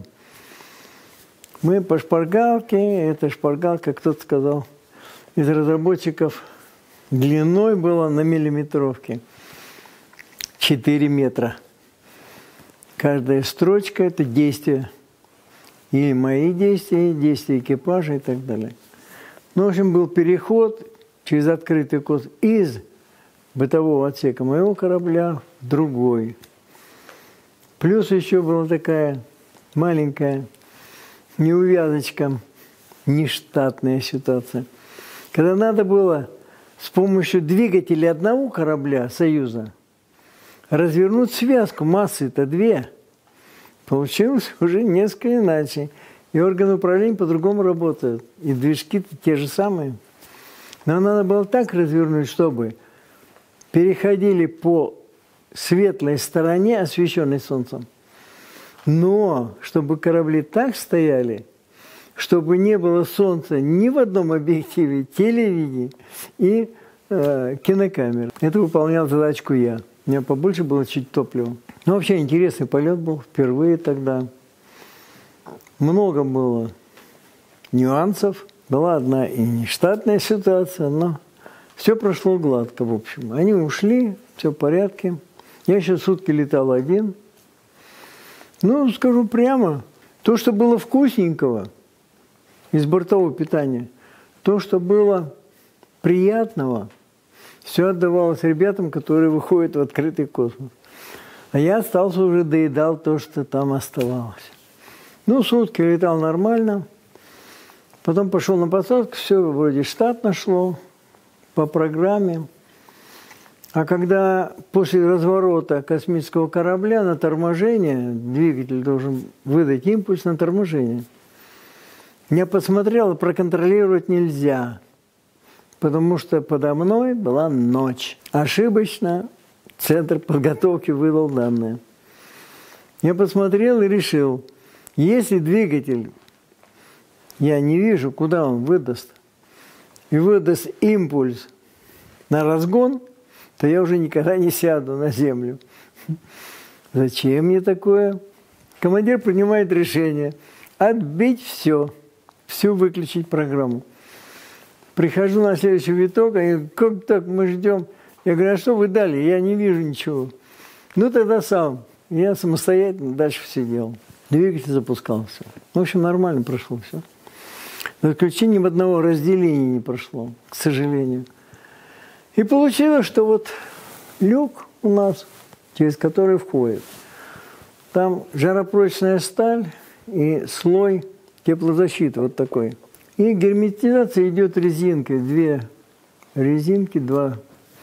Мы по шпаргалке, эта шпаргалка, кто-то сказал, из разработчиков, длиной была на миллиметровке четыре метра. Каждая строчка – это действие. Или мои действия, действия экипажа и так далее. Ну, в общем, был переход через открытый космос из бытового отсека моего корабля в другой. Плюс еще была такая маленькая неувязочка, нештатная ситуация. Когда надо было с помощью двигателя одного корабля «Союза» развернуть связку, массы-то две, получилось уже несколько иначе. И органы управления по-другому работают, и движки-то те же самые. Но надо было так развернуть, чтобы переходили по светлой стороне, освещенной солнцем, но чтобы корабли так стояли, чтобы не было солнца ни в одном объективе, телевидении и э, кинокамеры. Это выполнял задачку я. У меня побольше было чуть топлива. Но вообще интересный полет был впервые тогда. Много было нюансов. Была одна и нештатная ситуация, но все прошло гладко, в общем. Они ушли, все в порядке. Я еще сутки летал один. Ну, скажу прямо, то, что было вкусненького из бортового питания, то, что было приятного, все отдавалось ребятам, которые выходят в открытый космос. А я остался уже, доедал то, что там оставалось. Ну, сутки летал нормально. Потом пошел на посадку, все вроде штатно шло. по программе. А когда после разворота космического корабля на торможение, двигатель должен выдать импульс на торможение, я посмотрел, проконтролировать нельзя, потому что подо мной была ночь. Ошибочно центр подготовки выдал данные. Я посмотрел и решил, если двигатель, я не вижу, куда он выдаст, и выдаст импульс на разгон, то я уже никогда не сяду на землю. Зачем мне такое? Командир принимает решение отбить все, всю выключить программу. Прихожу на следующий виток, они как так мы ждем? Я говорю, а что вы дали? Я не вижу ничего. Ну тогда сам. Я самостоятельно дальше все делал. Двигатель запускался. В общем, нормально прошло все. За исключением одного разделения не прошло, к сожалению. И получилось, что вот люк у нас, через который входит, там жаропрочная сталь и слой теплозащиты вот такой. И герметизация идет резинкой, две резинки, два,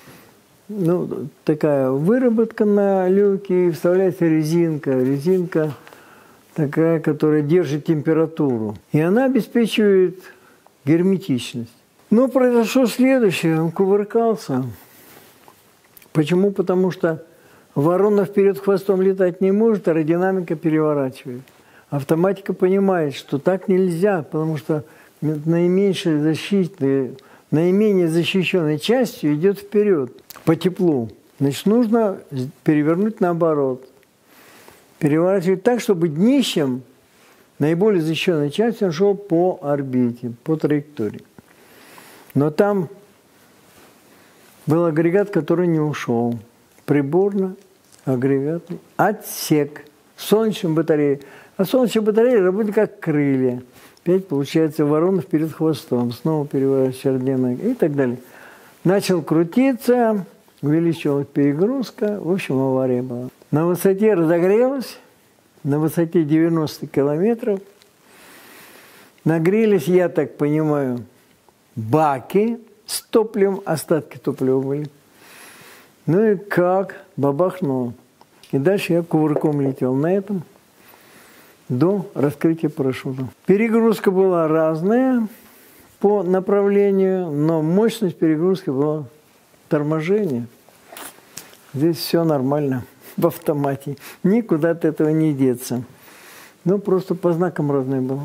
ну, такая выработка на люке, и вставляется резинка, резинка такая, которая держит температуру. И она обеспечивает герметичность. Но произошло следующее, он кувыркался. Почему? Потому что ворона вперед хвостом летать не может, аэродинамика переворачивает. Автоматика понимает, что так нельзя, потому что наименьшей защитой, наименее защищенной частью идет вперед по теплу. Значит, нужно перевернуть наоборот. Переворачивать так, чтобы днищем, наиболее защищенной частью, он шел по орбите, по траектории. Но там был агрегат, который не ушел. Приборно-агрегатный отсек. Солнечная батарея. А солнечная батарея работает как крылья. Опять получается ворона вперед хвостом. Снова переворачивается аэродинамика и так далее. Начал крутиться, увеличилась перегрузка. В общем, авария была. На высоте разогрелась, на высоте девяносто километров. Нагрелись, я так понимаю, баки с топливом, остатки топлива были. Ну и как? Бабахнуло. И дальше я кувырком летел на этом до раскрытия парашюта. Перегрузка была разная по направлению, но мощность перегрузки была торможение. Здесь все нормально в автомате. Никуда от этого не деться. Ну, просто по знакам разное было.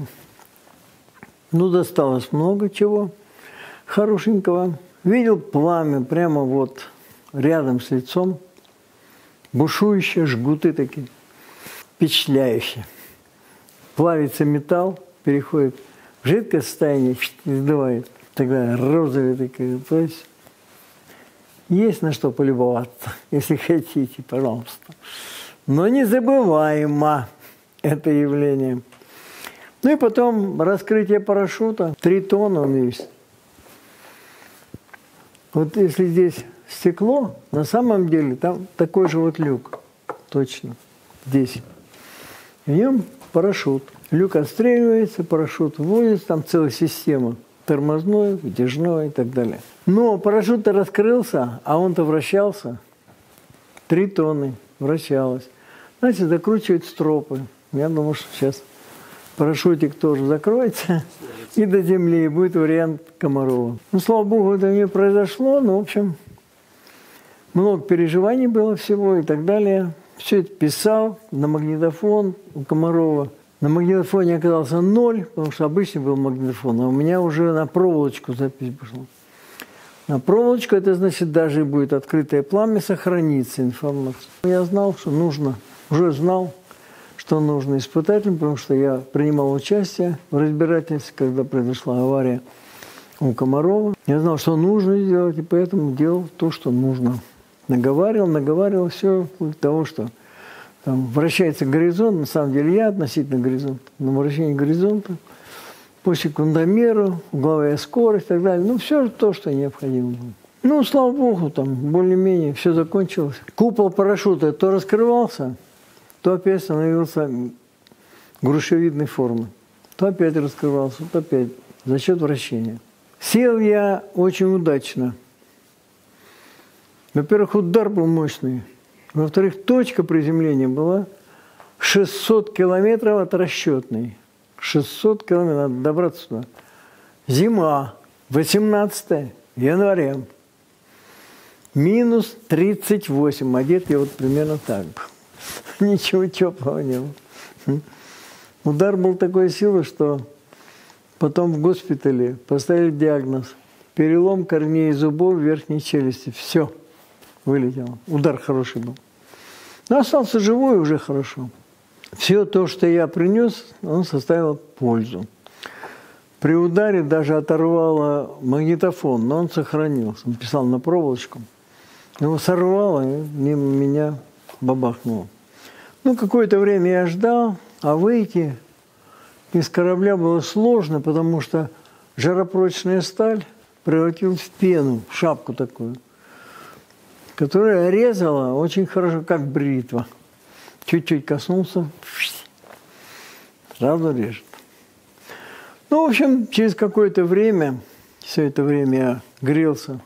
Ну, досталось много чего хорошенького. Видел пламя прямо вот рядом с лицом. Бушующие жгуты такие. Впечатляющие. Плавится металл, переходит в жидкое состояние, издувает. Тогда розовые такие. То есть есть на что полюбоваться, если хотите, пожалуйста. Но незабываемо это явление. Ну и потом раскрытие парашюта. Три тонны он весит. Вот если здесь стекло, на самом деле там такой же вот люк. Точно. Здесь. В нем парашют. Люк отстреливается, парашют вводится, там целая система. Тормозной, вытяжной и так далее. Но парашют-то раскрылся, а он-то вращался. Три тонны вращалось. Значит, закручивают стропы. Я думаю, что сейчас парашютик тоже закроется и до земли, и будет вариант Комарова. Ну, слава богу, это не произошло, но, в общем, много переживаний было всего и так далее. Все это писал на магнитофон у Комарова. На магнитофоне оказался ноль, потому что обычный был магнитофон, а у меня уже на проволочку запись пошла. На проволочку это значит, даже будет открытое пламя, сохранится информация. Я знал, что нужно, уже знал, что нужно испытателям, потому что я принимал участие в разбирательстве, когда произошла авария у Комарова. Я знал, что нужно сделать, и поэтому делал то, что нужно. Наговаривал, наговаривал все для того, что там вращается горизонт, на самом деле я относительно горизонта, на вращение горизонта, по секундомеру, угловая скорость и так далее. Ну, все то, что необходимо было. Ну, слава богу, там более-менее все закончилось. Купол парашюта то раскрывался, то опять становился грушевидной формы. То опять раскрывался, то опять за счет вращения. Сел я очень удачно Во-первых, удар был мощный. Во-вторых, точка приземления была шестьсот километров от расчетной. шестьсот километров, надо добраться туда. Зима, восемнадцатое января. Минус тридцать восемь. Одет я вот примерно так. Ничего теплого не было. Удар был такой силы, что потом в госпитале поставили диагноз. Перелом корней зубов верхней челюсти. Все. Вылетело. Удар хороший был. Но остался живой, уже хорошо. Все то, что я принес, он составил пользу. При ударе даже оторвало магнитофон, но он сохранился. Он писал на проволочку. Его сорвало, и мимо меня бабахнуло. Ну, какое-то время я ждал, а выйти из корабля было сложно, потому что жаропрочная сталь превратилась в пену, в шапку такую, которая резала очень хорошо, как бритва. Чуть-чуть коснулся, сразу режет. Ну, в общем, через какое-то время, все это время я грелся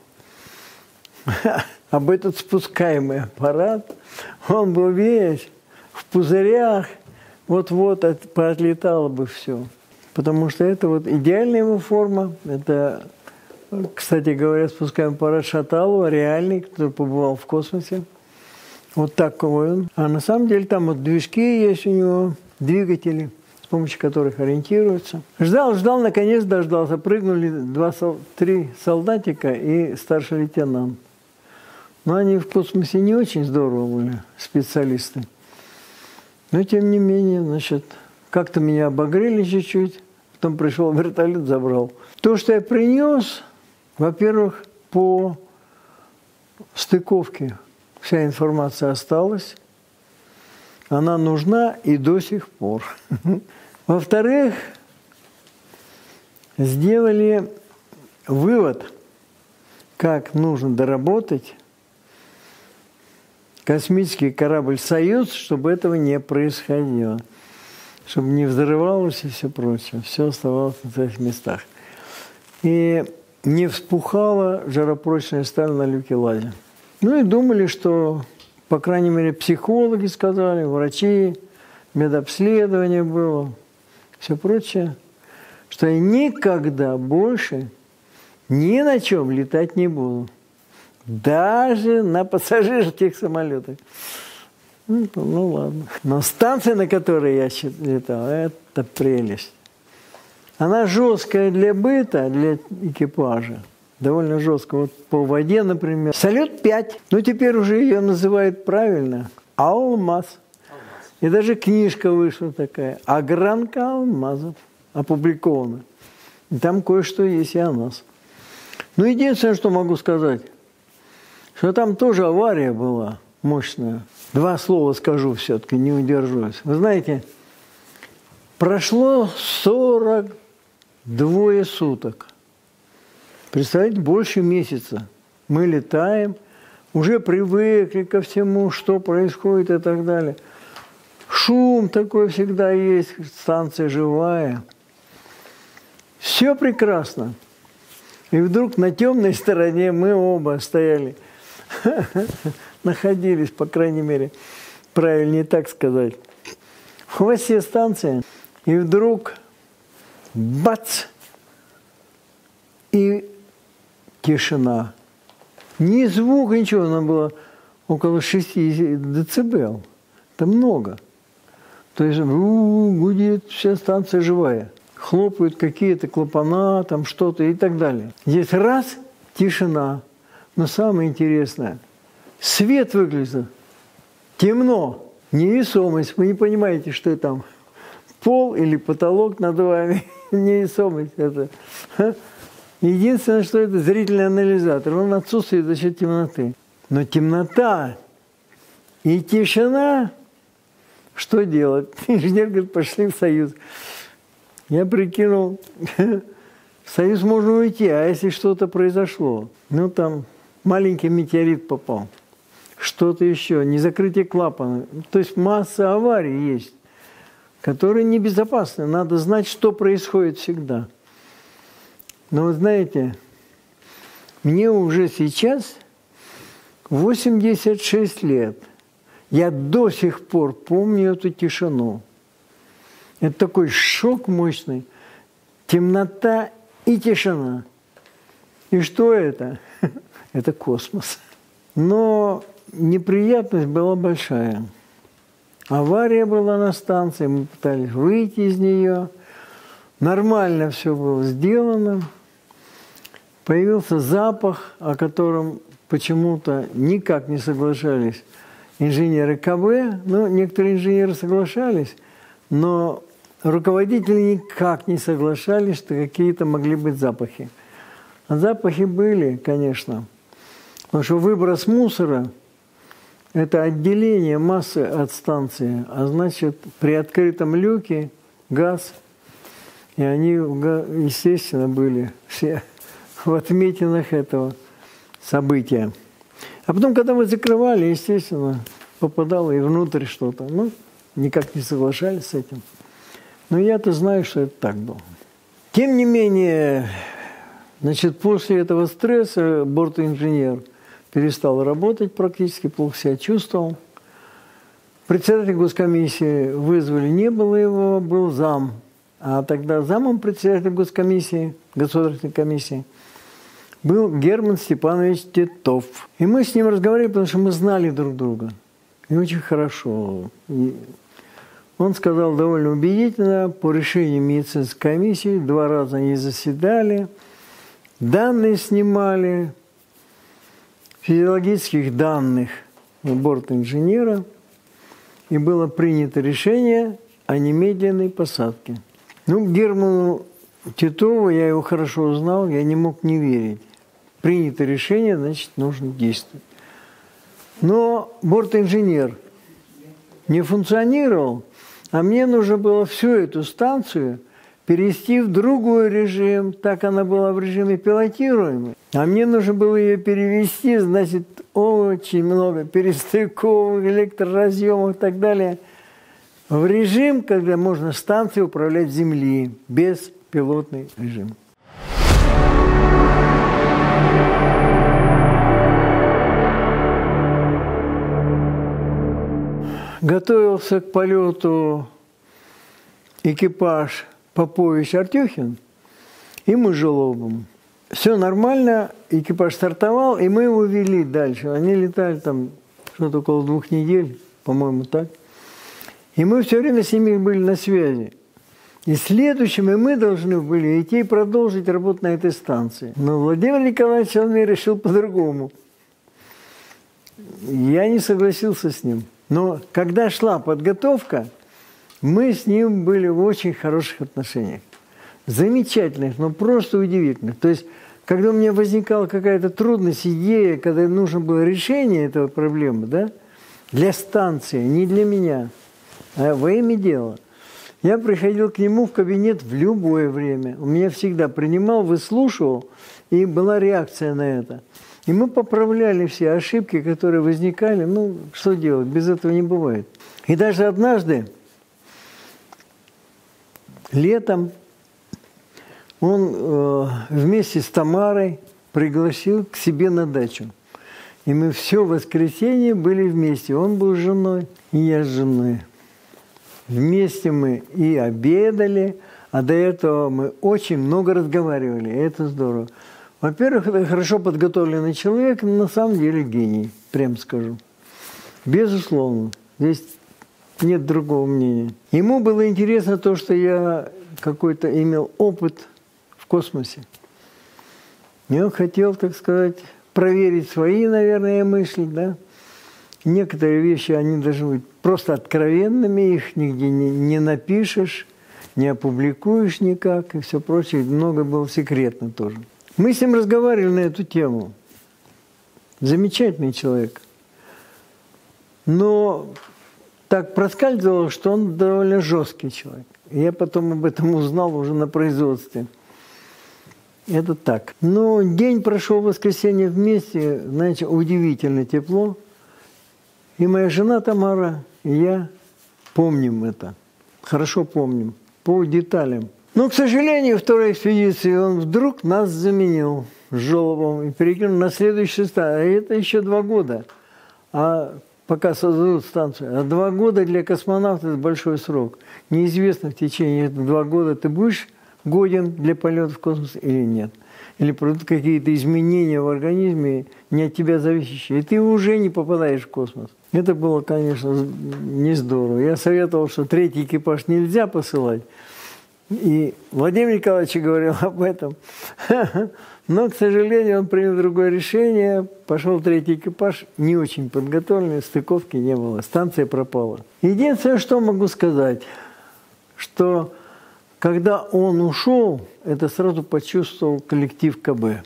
об этот спускаемый аппарат. Он был весь в пузырях, вот-вот от, поотлетало бы все. Потому что это вот идеальная его форма. Это, кстати говоря, спускаемый аппарат Шаталова, реальный, который побывал в космосе. Вот такой он. А на самом деле там вот движки есть у него, двигатели, с помощью которых ориентируются. Ждал, ждал, наконец дождался. Прыгнули два, три солдатика и старший лейтенант. Но они в космосе не очень здорово были, специалисты. Но тем не менее, значит, как-то меня обогрели чуть-чуть. Потом пришел вертолет, забрал. То, что я принес, во-первых, по стыковке вся информация осталась. Она нужна и до сих пор. Во-вторых, сделали вывод, как нужно доработать космический корабль «Союз», чтобы этого не происходило. Чтобы не взрывалось и все прочее. Все оставалось на своих местах. И не вспухала жаропрочная сталь на люке лазя. Ну и думали, что, по крайней мере, психологи сказали, врачи, медобследование было, все прочее, что я никогда больше ни на чем летать не буду. Даже на пассажирских самолетах. Ну, ну ладно. Но станция, на которой я летал, это прелесть. Она жесткая для быта, для экипажа. Довольно жестко. Вот по воде, например. Салют пять. Ну, теперь уже ее называют правильно. Алмаз. И даже книжка вышла такая. Огранка алмазов. Опубликована. И там кое-что есть и о нас. Ну, единственное, что могу сказать, что там тоже авария была мощная. Два слова скажу все-таки, не удержусь. Вы знаете, прошло сорок двое суток. Представляете, больше месяца. Мы летаем, уже привыкли ко всему, что происходит и так далее. Шум такой всегда есть, станция живая. Все прекрасно. И вдруг на темной стороне мы оба стояли. Находились, по крайней мере, правильнее так сказать. В хвосте станции. И вдруг бац! И тишина. Ни звука, ничего. Она была около шести децибел. Это много. То есть у-у-у, гудит, вся станция живая. Хлопают какие-то клапана, там что-то и так далее. Здесь раз, тишина. Но самое интересное, свет выключен, темно, невесомость. Вы не понимаете, что там пол или потолок над вами. Невесомость это. Единственное, что это зрительный анализатор. Он отсутствует за счет темноты. Но темнота и тишина, что делать? Инженер говорит, пошли в Союз. Я прикинул, в Союз можно уйти, а если что-то произошло? Ну, там маленький метеорит попал, что-то еще, незакрытие клапана. То есть масса аварий есть, которые небезопасны. Надо знать, что происходит всегда. Но вы знаете, мне уже сейчас восемьдесят шесть лет я до сих пор помню эту тишину. Это такой шок мощный. Темнота и тишина. И что это? Это космос. Но неприятность была большая. Авария была на станции, мы пытались выйти из нее. Нормально все было сделано. Появился запах, о котором почему-то никак не соглашались инженеры КБ. Ну, некоторые инженеры соглашались, но руководители никак не соглашались, что какие-то могли быть запахи. А запахи были, конечно. Потому что выброс мусора – это отделение массы от станции. А значит, при открытом люке газ, и они, естественно, были все в отметинах этого события. А потом, когда мы закрывали, естественно, попадало и внутрь что-то. Ну, никак не соглашались с этим. Но я-то знаю, что это так было. Тем не менее, значит, после этого стресса бортинженер перестал работать практически, плохо себя чувствовал. Председателя госкомиссии вызвали, не было его, был зам. А тогда замом председателя госкомиссии, государственной комиссии, был Герман Степанович Титов. И мы с ним разговаривали, потому что мы знали друг друга. И очень хорошо. И он сказал довольно убедительно, по решению медицинской комиссии, два раза они заседали, данные снимали, физиологических данных бортинженера, и было принято решение о немедленной посадке. Ну, Герману Титову, я его хорошо узнал, я не мог не верить. Принято решение, значит, нужно действовать. Но бортинженер не функционировал, а мне нужно было всю эту станцию перевести в другой режим, так она была в режиме пилотируемой. А мне нужно было ее перевести, значит, очень много перестыковок, электроразъемов и так далее, в режим, когда можно станцией управлять с Земли, без пилотный режим. Готовился к полету экипаж Попович-Артюхин и мы с Жолобом. Все нормально, экипаж стартовал, и мы его вели дальше. Они летали там что-то около двух недель, по-моему, так. И мы все время с ними были на связи. И следующими мы должны были идти и продолжить работу на этой станции. Но Владимир Николаевич Алмей решил по-другому. Я не согласился с ним. Но когда шла подготовка, мы с ним были в очень хороших отношениях. Замечательных, но просто удивительных. То есть, когда у меня возникала какая-то трудность, идея, когда нужно было решение этого проблемы, да, для станции, не для меня, а во имя дела, я приходил к нему в кабинет в любое время. Он меня всегда принимал, выслушивал, и была реакция на это. И мы поправляли все ошибки, которые возникали. Ну, что делать, без этого не бывает. И даже однажды, летом, он э, вместе с Тамарой пригласил к себе на дачу. И мы все воскресенье были вместе. Он был с женой, и я с женой. Вместе мы и обедали, а до этого мы очень много разговаривали. И это здорово. Во-первых, это хорошо подготовленный человек, но на самом деле гений, прям скажу. Безусловно. Здесь нет другого мнения. Ему было интересно то, что я какой-то имел опыт в космосе. И он хотел, так сказать, проверить свои, наверное, мысли, да. Некоторые вещи, они должны быть просто откровенными, их нигде не, не напишешь, не опубликуешь никак и все прочее. Много было секретно тоже. Мы с ним разговаривали на эту тему. Замечательный человек. Но так проскальзывало, что он довольно жесткий человек. И я потом об этом узнал уже на производстве. Это так. Но день прошел в воскресенье вместе, знаете, удивительно тепло. И моя жена Тамара, и я помним это. Хорошо помним. По деталям. Но, к сожалению, второй экспедиции он вдруг нас заменил. с Жолобом и перекинул на следующую станцию. А это еще два года. А пока создадут станцию. А два года для космонавта – это большой срок. Неизвестно в течение этих два года, ты будешь годен для полета в космос или нет. Или пройдут какие-то изменения в организме, не от тебя зависящие. И ты уже не попадаешь в космос. Это было, конечно, не здорово. Я советовал, что третий экипаж нельзя посылать. И Владимир Николаевич говорил об этом. Но, к сожалению, он принял другое решение. Пошел третий экипаж, не очень подготовленный, стыковки не было. Станция пропала. Единственное, что могу сказать, что когда он ушел, это сразу почувствовал коллектив ка бэ.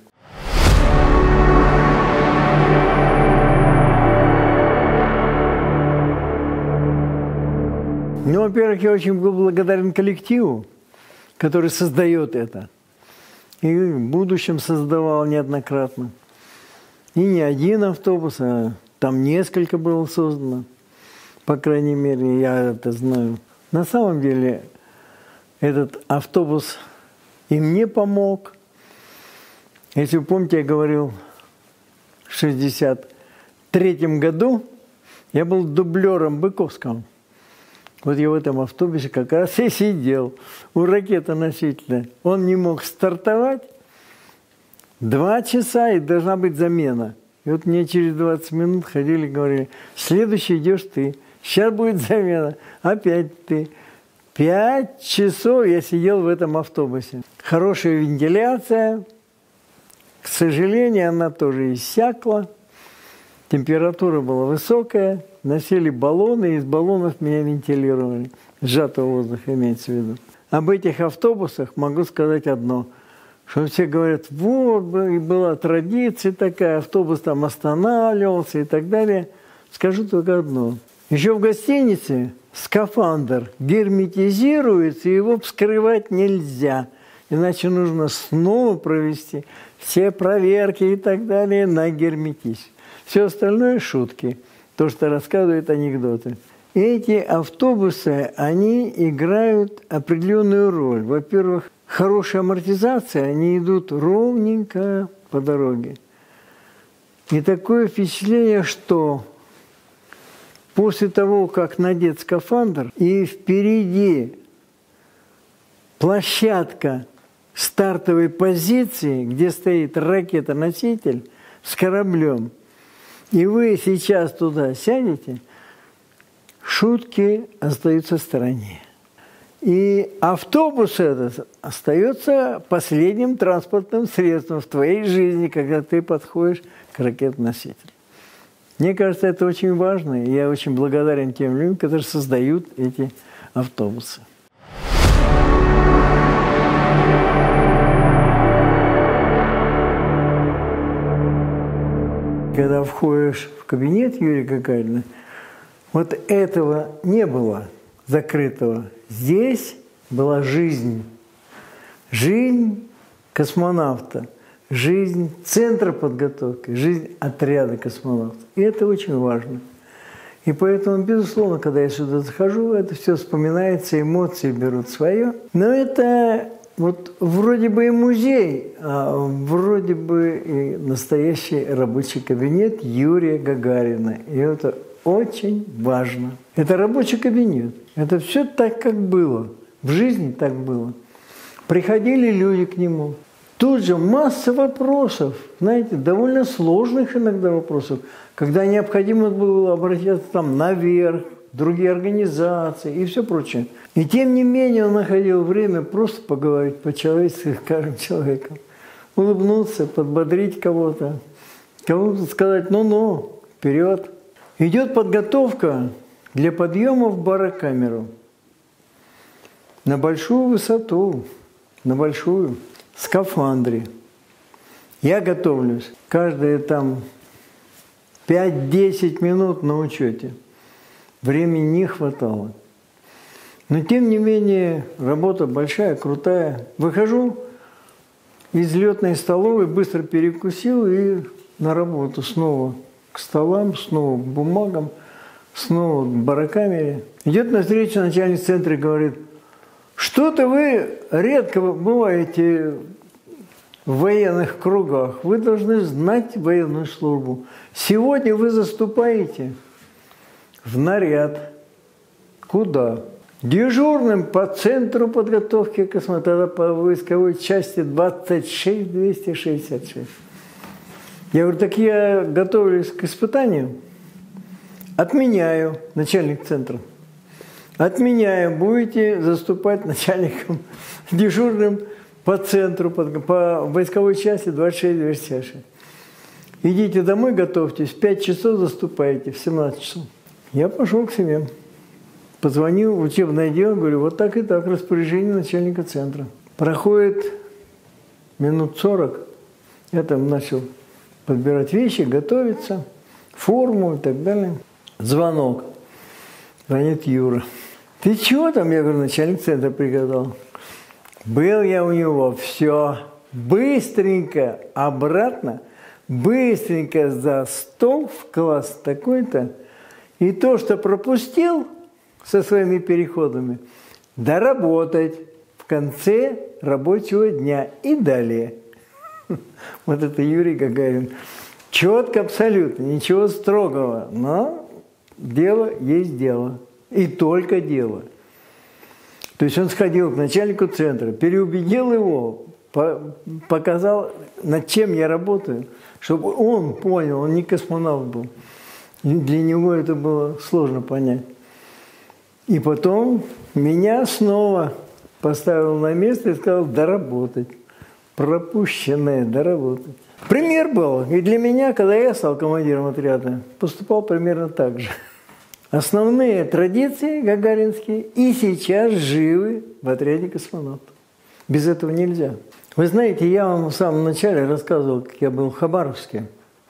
Ну, во-первых, я очень был благодарен коллективу, который создает это. И в будущем создавал неоднократно. И не один автобус, а там несколько было создано. По крайней мере, я это знаю. На самом деле, этот автобус и мне помог. Если вы помните, я говорил, в шестьдесят третьем году я был дублером Быковского. Вот я в этом автобусе как раз и сидел у ракетоносителя. Он не мог стартовать. Два часа, и должна быть замена. И вот мне через двадцать минут ходили и говорили: следующий идешь ты. Сейчас будет замена. Опять ты. Пять часов я сидел в этом автобусе. Хорошая вентиляция. К сожалению, она тоже иссякла. Температура была высокая. Носили баллоны, и из баллонов меня вентилировали. Сжатого воздуха имеется в виду. Об этих автобусах могу сказать одно. Что все говорят, вот, была традиция такая, автобус там останавливался и так далее. Скажу только одно. Еще в гостинице скафандр герметизируется, и его вскрывать нельзя. Иначе нужно снова провести все проверки и так далее на герметиз. Все остальное – шутки. То, что рассказывают анекдоты. Эти автобусы, они играют определенную роль. Во-первых, хорошая амортизация, они идут ровненько по дороге. И такое впечатление, что после того, как надет скафандр, и впереди площадка стартовой позиции, где стоит ракета-носитель с кораблем, и вы сейчас туда сядете, шутки остаются в стороне. И автобус этот остается последним транспортным средством в твоей жизни, когда ты подходишь к ракетоносителю. Мне кажется, это очень важно, и я очень благодарен тем людям, которые создают эти автобусы. Когда входишь в кабинет Юрия Гагарина, вот этого не было закрытого. Здесь была жизнь. Жизнь космонавта, жизнь центра подготовки, жизнь отряда космонавтов. И это очень важно. И поэтому, безусловно, когда я сюда захожу, это все вспоминается, эмоции берут свое. Но это вот вроде бы и музей, а вроде бы и настоящий рабочий кабинет Юрия Гагарина. И это очень важно. Это рабочий кабинет. Это все так, как было. В жизни так было. Приходили люди к нему. Тут же масса вопросов, знаете, довольно сложных иногда вопросов, когда необходимо было обращаться там наверх, другие организации и все прочее. И тем не менее он находил время просто поговорить по-человечески с каждым человеком. Улыбнуться, подбодрить кого-то, кому-то сказать «ну-ну, вперед». Идет подготовка для подъема в барокамеру на большую высоту, на большую, в скафандре. Я готовлюсь. Каждые там пять-десять минут на учете. Времени не хватало. Но тем не менее работа большая, крутая. Выхожу из летной столовой, быстро перекусил и на работу снова к столам, снова к бумагам, снова к барокамере. Идет навстречу начальник центра и говорит: что-то вы редко бываете в военных кругах, вы должны знать военную службу. Сегодня вы заступаете в наряд. Куда? Дежурным по центру подготовки космонавтов по войсковой части двадцать шесть двести шестьдесят шесть. Я говорю, так я готовлюсь к испытанию. Отменяю, начальник центра. Отменяю, будете заступать начальником дежурным по центру, по, по войсковой части двадцать шесть двести шестьдесят шесть. Идите домой, готовьтесь, в пять часов заступаете, в семнадцать часов. Я пошел к себе. Позвонил в учебное дело, говорю, вот так и так, распоряжение начальника центра. Проходит минут сорок, я там начал подбирать вещи, готовиться, форму и так далее. Звонок. Звонит Юра. Ты чего там? Я говорю, начальник центра приказал. Был я у него, все, быстренько обратно, быстренько за стол в класс такой-то. И то, что пропустил со своими переходами, доработать в конце рабочего дня и далее. Вот это Юрий Гагарин. Четко, абсолютно, ничего строгого, но дело есть дело. И только дело. То есть он сходил к начальнику центра, переубедил его, показал, над чем я работаю, чтобы он понял, он не космонавт был. Для него это было сложно понять. И потом меня снова поставил на место и сказал доработать. Пропущенное доработать. Пример был. И для меня, когда я стал командиром отряда, поступал примерно так же. Основные традиции гагаринские и сейчас живы в отряде космонавтов. Без этого нельзя. Вы знаете, я вам в самом начале рассказывал, как я был в Хабаровске,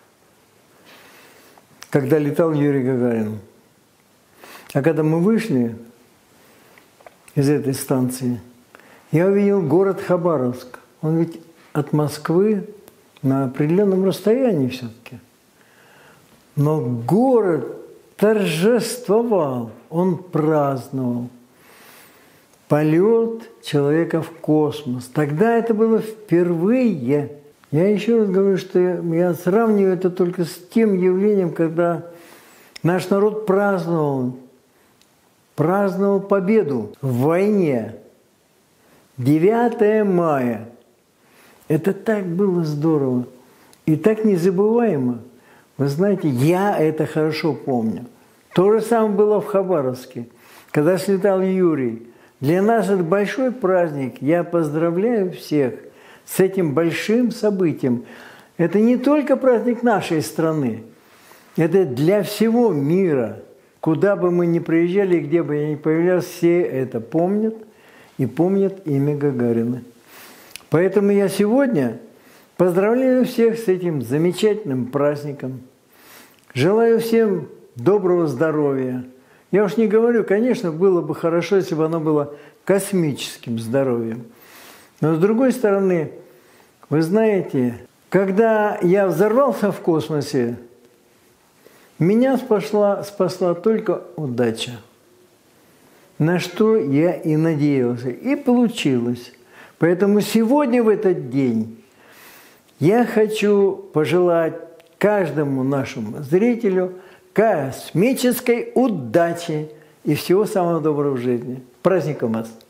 когда летал Юрий Гагарин. А когда мы вышли из этой станции, я увидел город Хабаровск. Он ведь от Москвы на определенном расстоянии все-таки. Но город торжествовал, он праздновал полет человека в космос. Тогда это было впервые. Я еще раз говорю, что я сравниваю это только с тем явлением, когда наш народ праздновал, праздновал победу в войне. девятое мая. Это так было здорово и так незабываемо. Вы знаете, я это хорошо помню. То же самое было в Хабаровске, когда слетал Юрий. Для нас это большой праздник. Я поздравляю всех с этим большим событием. Это не только праздник нашей страны, это для всего мира. Куда бы мы ни приезжали, где бы я ни появлялся, все это помнят и помнят имя Гагарина. Поэтому я сегодня поздравляю всех с этим замечательным праздником. Желаю всем доброго здоровья. Я уж не говорю, конечно, было бы хорошо, если бы оно было космическим здоровьем. Но с другой стороны, вы знаете, когда я взорвался в космосе, меня спасла, спасла только удача. На что я и надеялся. И получилось. Поэтому сегодня, в этот день, я хочу пожелать каждому нашему зрителю космической удачи и всего самого доброго в жизни. С праздником вас!